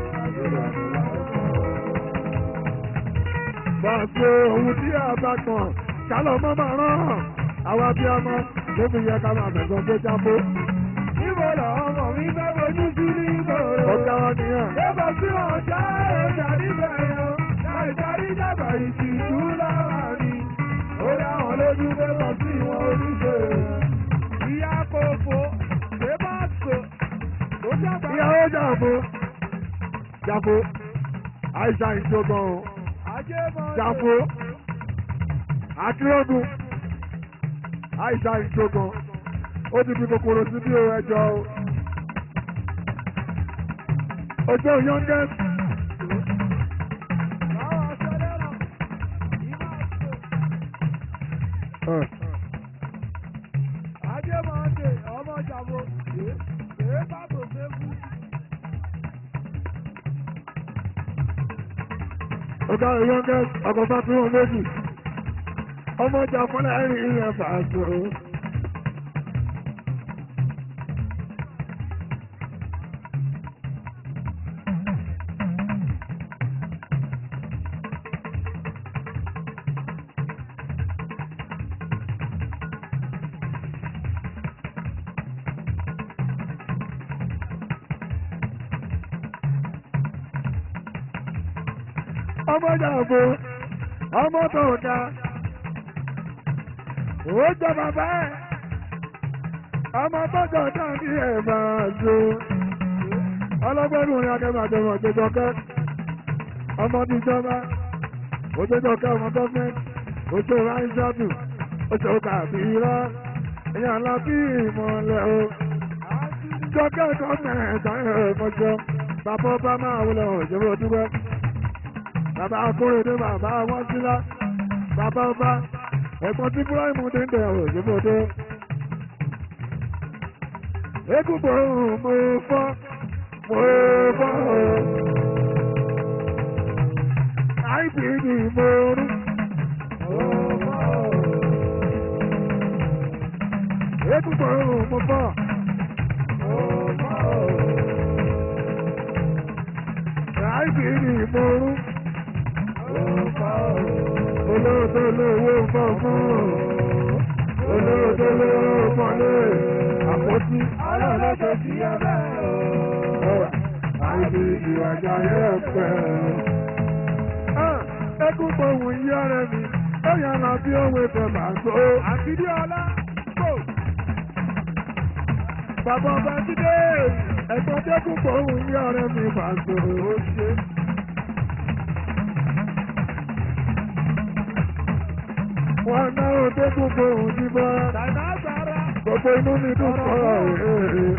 [SPEAKER 6] Bàṣẹ ohun tí a bá gbọ̀n kálọ̀ mọ́ máa rán. Àwa bí ọmọ ló fi yẹ ká máa bẹ̀gbọ́n tó jábó.
[SPEAKER 3] Níbo làwọn ọmọ mi fẹ́ fojú sí ní ìgboro?
[SPEAKER 6] Ọ̀gá wa nìyẹn.
[SPEAKER 3] Lébà sí ọjà ọjà níbẹ̀ yẹn. Láìsàrí dàgbà ìtìjú lára ni. Ó dá wọn lójú lébà sí wọn oníṣe.
[SPEAKER 4] Ìyá kòkó ṣe bá tò. Ó gbàgbára.
[SPEAKER 6] Ìyàwó jàfó. Jàfó. Àìsàn ìjọgbọ̀n o.
[SPEAKER 4] Ajé mọ́.
[SPEAKER 6] Jàfó. Akérògùn. Àìsàn ìjọgbọ̀n. Ó ti fi kòkòrò sí bí o ẹjọ́ o. Ojú Youngest.
[SPEAKER 4] Báwọn aṣọ lẹ́rọ̀. Ìmọ̀ àtò. Ajé máa ń dè ọmọ jàmbó. Ṣé bá tò ṣe fún?
[SPEAKER 6] Ọ̀gá Youngest ọkọ̀ bá tún wọn méjì. Ọmọ ọjà fúnlẹ̀ ẹ̀rìn ìyẹn fàájò. Ọmọ jàmbó, ọmọ tó ga, ó jọ bàbá ẹ̀, ọmọ tó jọ dáńdí ẹ̀ máa jó. Ọlọ́gbẹ́rún ni akẹ́bàjọmọ̀ òjòjọ́kẹ́, ọmọ ti jọba, òjòjọ́kẹ́ ọmọ gọ́ọ̀mẹ́ntì, òjò ráìsọ́tù, òjò kàbírọ́, èèyàn lọ bí ìmọ̀lẹ̀ o. jọ́kẹ́ kan mẹ́ta ẹ̀ mọ́jọ́ bàbá ọba máa wọlé òjòwò dúpẹ́. bàbá akóredé bàbá wọn sílá bàbá ọba ẹ̀gbọ́n tí búráìmù déńdé òjòwò dé. Ekúgbò mo fọ́ mo fọ́ o. Àìsí ni mo rú. Ekúgbò mo fọ́. Àìsí ni mo rú. Olóòtú olówó fọ́ fún o. Olóòtú olówó fọ́lé. Àpótí ọlọ́lọ́tọ̀ sí ẹgbẹ́ o. Àìsí ìwàjà yẹ pẹ́. Ẹkún pohùn yí ọ̀rẹ́ mi, ó yàn lọ bí òwe fẹ́ máa tó. Àkìdí ọlá kò. Bàbá ọba dídé, ẹ̀gbọ́n dẹ́kun pohùn yí ọ̀rẹ́ mi máa tó. Ó ṣe. Wọ́n náà dẹ́kun pohùn jí bọ́. Dàdá sára. Gbogbo inú mi dùn sọ̀rọ̀ èèrè.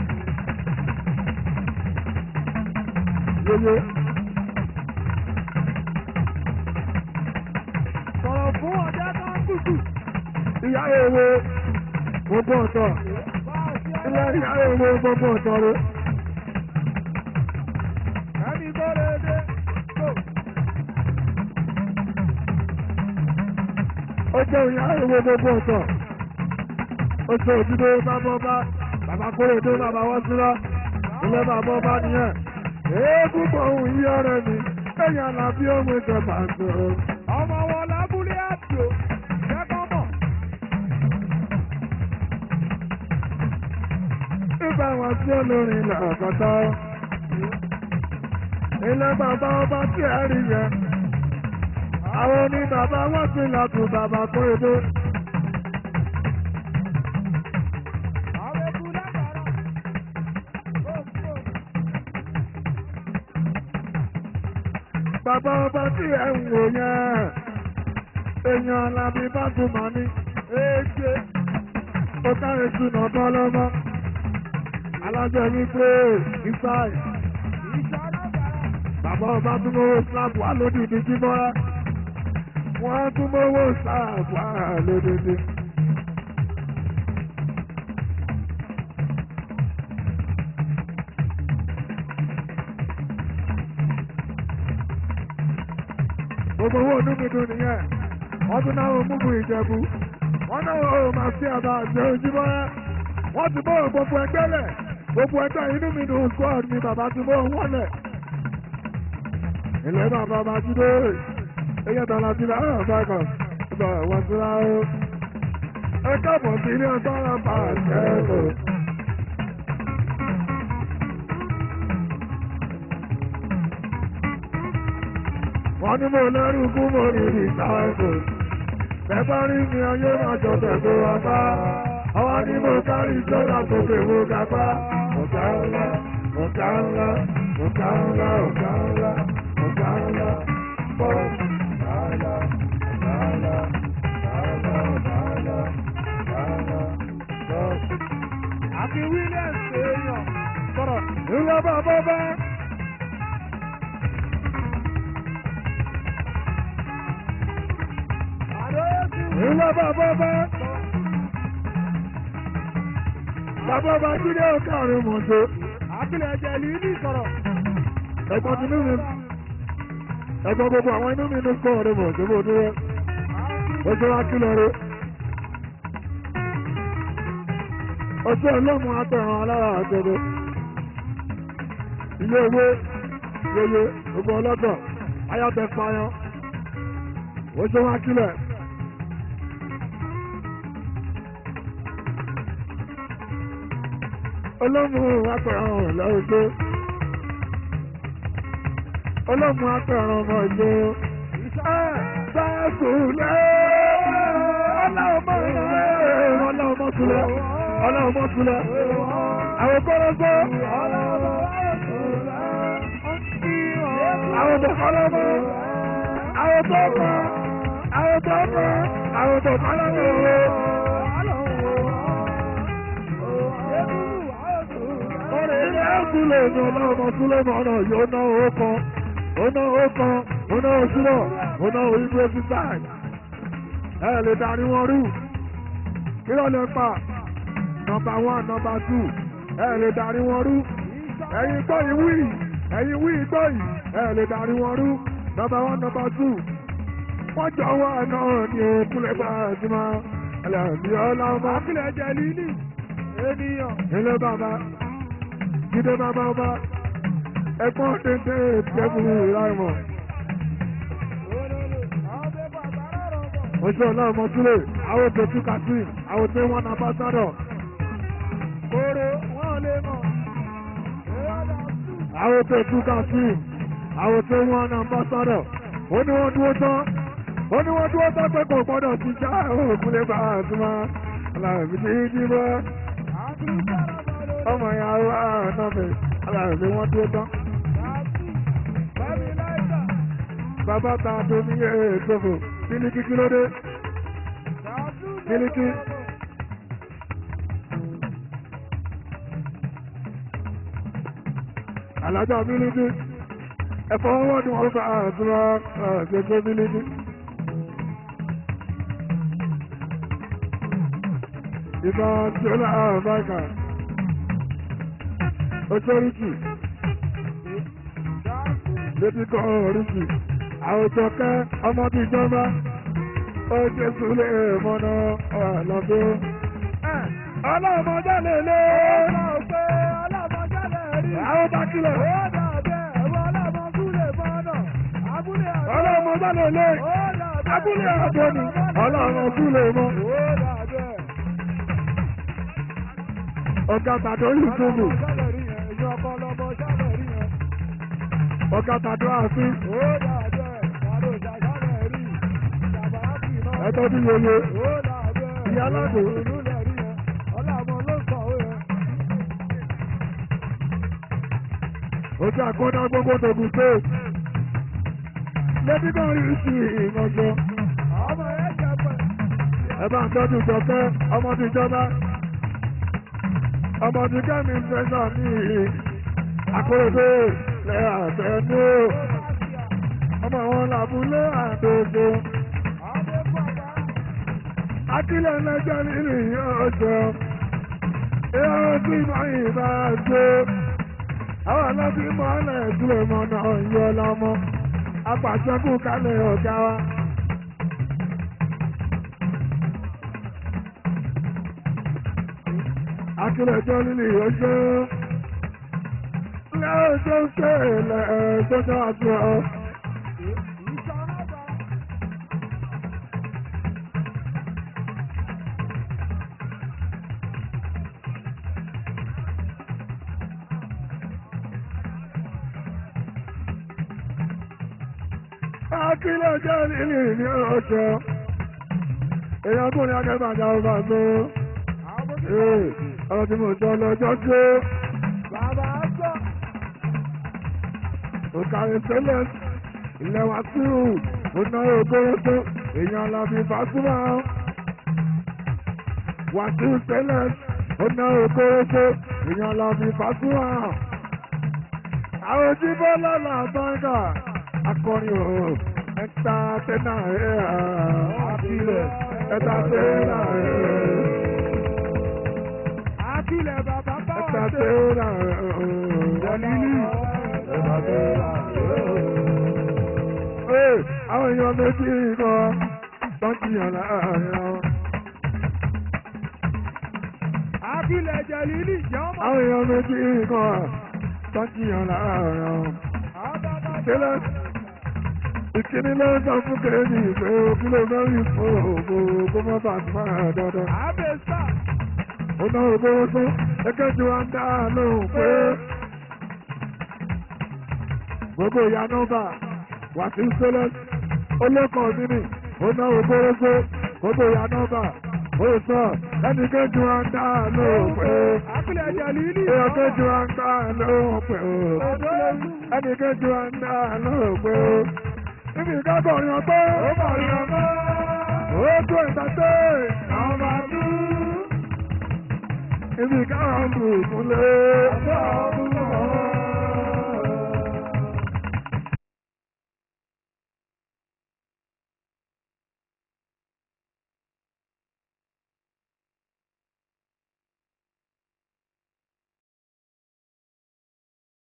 [SPEAKER 6] Yeye. Sọ̀rọ̀ fún ọjà kan kùkù. Ìyá èwe gbogbo ọ̀tọ̀. Ilé ìyá èwe gbogbo ọ̀tọ̀ rẹ̀. Ẹni tó lè dé tó. Ó jẹ́ ìyá èwe gbogbo ọ̀tọ̀. Ó ṣe òdúdó bàbá ọba, bàbá kóredé bàbá wá síra, ilé bàbá ọba nìyẹn. Èébú bọ̀ ohun yí ọ̀rẹ́ mi, èèyàn làbí ohun ìjọba àgbò. Ọmọ wọn lábúlé àjò, jẹ́kọ́ mọ̀. Ìgbà wọn tí olórin lọ́kọ̀tọ́. Ilé bàbá ọba tí ẹ rí yẹn. Àwọn ní bàbá wọn ti lọ́kùn bàbá kóredé. Bàbá ọba tí ẹ ń wò yẹn, èèyàn alábí bá tún mọ̀ ní éjé, ó káre súnà tán lọ́mọ, alájọ ní pé ìsáì, bàbá ọba tún mọ́wọ́ slap wà lódìdí jí mọ́ra, wọ́n tún mọ́wọ́ slap wà lódìdí. Gbogbo owó inú mi dùn nìyẹn. Wọ́n tún náà múbu Ìjẹ̀bú. Wọ́n náà ó máa fi àbá àjẹ ojúmọ́ rẹ̀. Wọ́n ti bọ́ gbogbo ẹgbẹ́ lẹ̀. Gbogbo ẹgbẹ́ inú mi dùn squad ni bàbá ti bọ́ wọ́n lẹ̀. Ilé bàbá bá ti dé. Eyín tọ́lá ti láwọn ọ̀fẹ́ kan. Ìgbà wọ́n ti rá o. Ẹ káàbọ̀ sí ilé ọjọ́ ọ̀rọ̀ bá àṣẹ o. Wọ́n ní mo lẹ́rù kú mo rí rí sáàkù. Bẹ́bá rí mi ayé máa jọ tẹ̀gbọ́ apá. Àwọn ní mo kárí sọ́dà tó pè mo kápá. Ọ̀gá ńlá, ọ̀gá ńlá, ọ̀gá ńlá, ọ̀gá ńlá, ọ̀gá ńlá, bọ́. Ọ̀gá ńlá, ọ̀gá ńlá, ọ̀gá ńlá, ọ̀gá ńlá, ọ̀gá ńlá, bọ́. Àfi Williams èèyàn sọ̀rọ̀. Ìlú bàbá bá. Ilé bàbá bá. Bàbá bá jíde ọkàrin mọ̀ṣẹ́. Àpilẹ̀ ẹ̀jẹ̀ ìlú ní ìsọ̀rọ̀. Ẹ̀gbọ́n ti nínú ẹ̀gbọ́n gbogbo àwọn inú mi ní sọ̀rọ̀ mọ̀ṣẹ́ bó dúró. Ó ṣe wá kílọ̀ rẹ̀. Ó ṣe ọlọ́mù atẹ̀ràn alára àjọ̀dọ̀. Ilé owó yeye gbogbo ọlọ́tọ̀ ayọ́tẹ̀ payán. Ó ṣe wá kílẹ̀. Olómù apẹ̀ràn ọ̀la ojú. Olómù apẹ̀ràn ọmọ ìlú. Báàsùlẹ̀ ọlọ́mọ ìlú. Ọlọ́mọ sulẹ̀. Ọlọ́mọ sulẹ̀. Àwọn kọ́lọ́gbọ́. Àwọn bọ̀kọ́lọ́gbọ́. Àwọn bọ̀kọ́. Àwọn bọ̀kọ́. Àwọn bọ̀kọ́lọ́gbọ́. súlẹ̀ ní ọlọ́mọ súlẹ̀ ní ọ̀nà yóò ná owó kan ó ná owó kan ó ná owó súlọ̀ ó ná owó ibi oṣù táì ẹ lè darí wọn rú kí ló lè pa nọmba one nọmba two ẹ lè darí wọn rú ẹ̀yin gbọ́ yìí wí ẹ̀yin wí gbọ́ yìí ẹ lè darí wọn rú nọmba one nọmba two wọ́n jọ wá náà ní òkúlẹ̀ bá a ti máa ẹlẹ́bí ọlọ́mọ.
[SPEAKER 4] àkìlẹ̀ jẹ́ lílì ènìyàn.
[SPEAKER 6] ilé bàbá jíde bàbá ọba ẹ̀gbọ́n tètè tẹ́kùn ìráìmọ̀. oṣù ọlọ́mọ túlẹ̀ àwọn òtòtú kàtí àwọn tó wọn náà bá sádọ̀.
[SPEAKER 4] kóró wọn lè mọ̀.
[SPEAKER 6] àwọn òtòtú kàtí àwọn tó wọn náà bá sádọ̀. ó ní wọ́n dúró tán ó ní wọ́n dúró tán pé kò gbọ́dọ̀ ti já òkúlé bá a tún máa aláàbí tí í jí bọ́. ọmọ ìyá wa àtọ́fẹ̀ aláàbí wọ́n dúró tán. bàbá ta domi ètòfò kílíkì kí ló dé kílíkì. alájà mílíkì ẹ̀fọ́ wọ́n ni wọ́n bá àtúrà àṣẹjọ́ mílíkì. ìbá tí ó láà báyìí oṣooríkì létí kan oríkì àwùjọ kẹ́ ọmọdé ìjọba ó ṣe súlẹ̀ mọ́nà ọ̀lọ́dọ́. ọlọ́mọdé lè lé
[SPEAKER 4] ọlọ́pẹ́ ọlọ́mọdé lè rí.
[SPEAKER 6] àwọn bá kílẹ̀.
[SPEAKER 4] ó dàbẹ̀ ẹ̀wọ̀ ọlọ́mọdúnlé mọ́nà abúlé àdó.
[SPEAKER 6] ọlọ́mọdé lè lé abúlé àdó ni ọlọ́mọdúnlé mọ́.
[SPEAKER 4] ó dàbẹ̀.
[SPEAKER 6] ọ̀gá tàdó yìí fún mi. ọ̀gá tàdó àfin. ẹ̀tọ́ bí yeye. ìyá aládùn. ojú àkọ́dá gbogbo tògùn tó. lẹ́bí náà rí sí ìrànjọ́. ẹ bá ń tọ́jú ìjọkẹ́ ọmọdé ìjọba. ọmọdé kẹ́mi fẹ́sà ní àkóso lẹ́ àtẹnú ọmọ wọn làbúlé àdóso akílẹ̀ lẹ́jọ́ nínú ọjọ́ ìyá tí mọ̀ ìbá ṣe àwọn alábí mọ́lẹ̀ ìdúró mọ́nà ìyọ́ lọ́mọ apàṣẹkù kálẹ̀ ọ̀gá wa. akílẹ̀ jọ nínú ọjọ́ lẹ́ẹ̀jọ́ ṣe lẹ́ẹ̀jọ́ àti ọ̀. akílẹ̀ jọ nínú ọjọ́ èèyàn kò ní akẹ́bàjá ọba tó ọ̀rọ̀ tí mo jọ lọ́jọ́ tó.
[SPEAKER 4] bàbá sọ.
[SPEAKER 6] òkàrí tẹ́lẹ̀ ilẹ̀ wa sí ù ó ná ògbóró tó èèyàn làbí fásúmà wà sí tẹ́lẹ̀ ó ná ògbóró tó èèyàn làbí fásúmà. àwọn ojú bọ́lá làbáńgà akọrin o ẹ̀ta tẹ́nà ẹ̀ àbílẹ̀ ẹ̀ta tẹ́nà ẹ̀.
[SPEAKER 4] Akílẹ̀ bàbá bá wà
[SPEAKER 6] ẹ̀ta
[SPEAKER 4] dé.
[SPEAKER 6] tẹ́nà ẹ̀ wọ̀lílì. àwọn èèyàn méjì kan tó ń jiyàn láàrin wọn.
[SPEAKER 4] Akílẹ̀ jẹ̀ lílì jẹ́ ọmọ.
[SPEAKER 6] àwọn èèyàn méjì kan tó ń jiyàn láàrin wọn. tẹ́lẹ̀ ìkíní ló ń sọ fún kéèdì pé kílò mẹ́rin fún ògbó kó má bàa tún máa dandan.
[SPEAKER 4] Àbẹ̀sà.
[SPEAKER 6] ó ná ògbóró fún ẹgbẹ́jú wa ń dá lóhùn pé gbogbo ìyá nọ́mbà wà sí sẹ́lẹ̀ olókan mi nì ó ná ògbóró fún gbogbo ìyá nọ́mbà ó sọ ẹnì kejì wa ń dá lóhùn pé
[SPEAKER 4] Akílẹ̀ jẹ̀ lílì.
[SPEAKER 6] èèyàn kejì wa ń dá lóhùn pé ẹnì kejì wa ń dá lóhùn pé ibi ìkábọ̀rin ọgbẹ́ ó bọ̀rin ọgbẹ́ ó tó ìtàtẹ́ àwọn máa dú ibi ìkáwọn bù kúnlẹ̀ ọgbẹ́ ọ̀bù.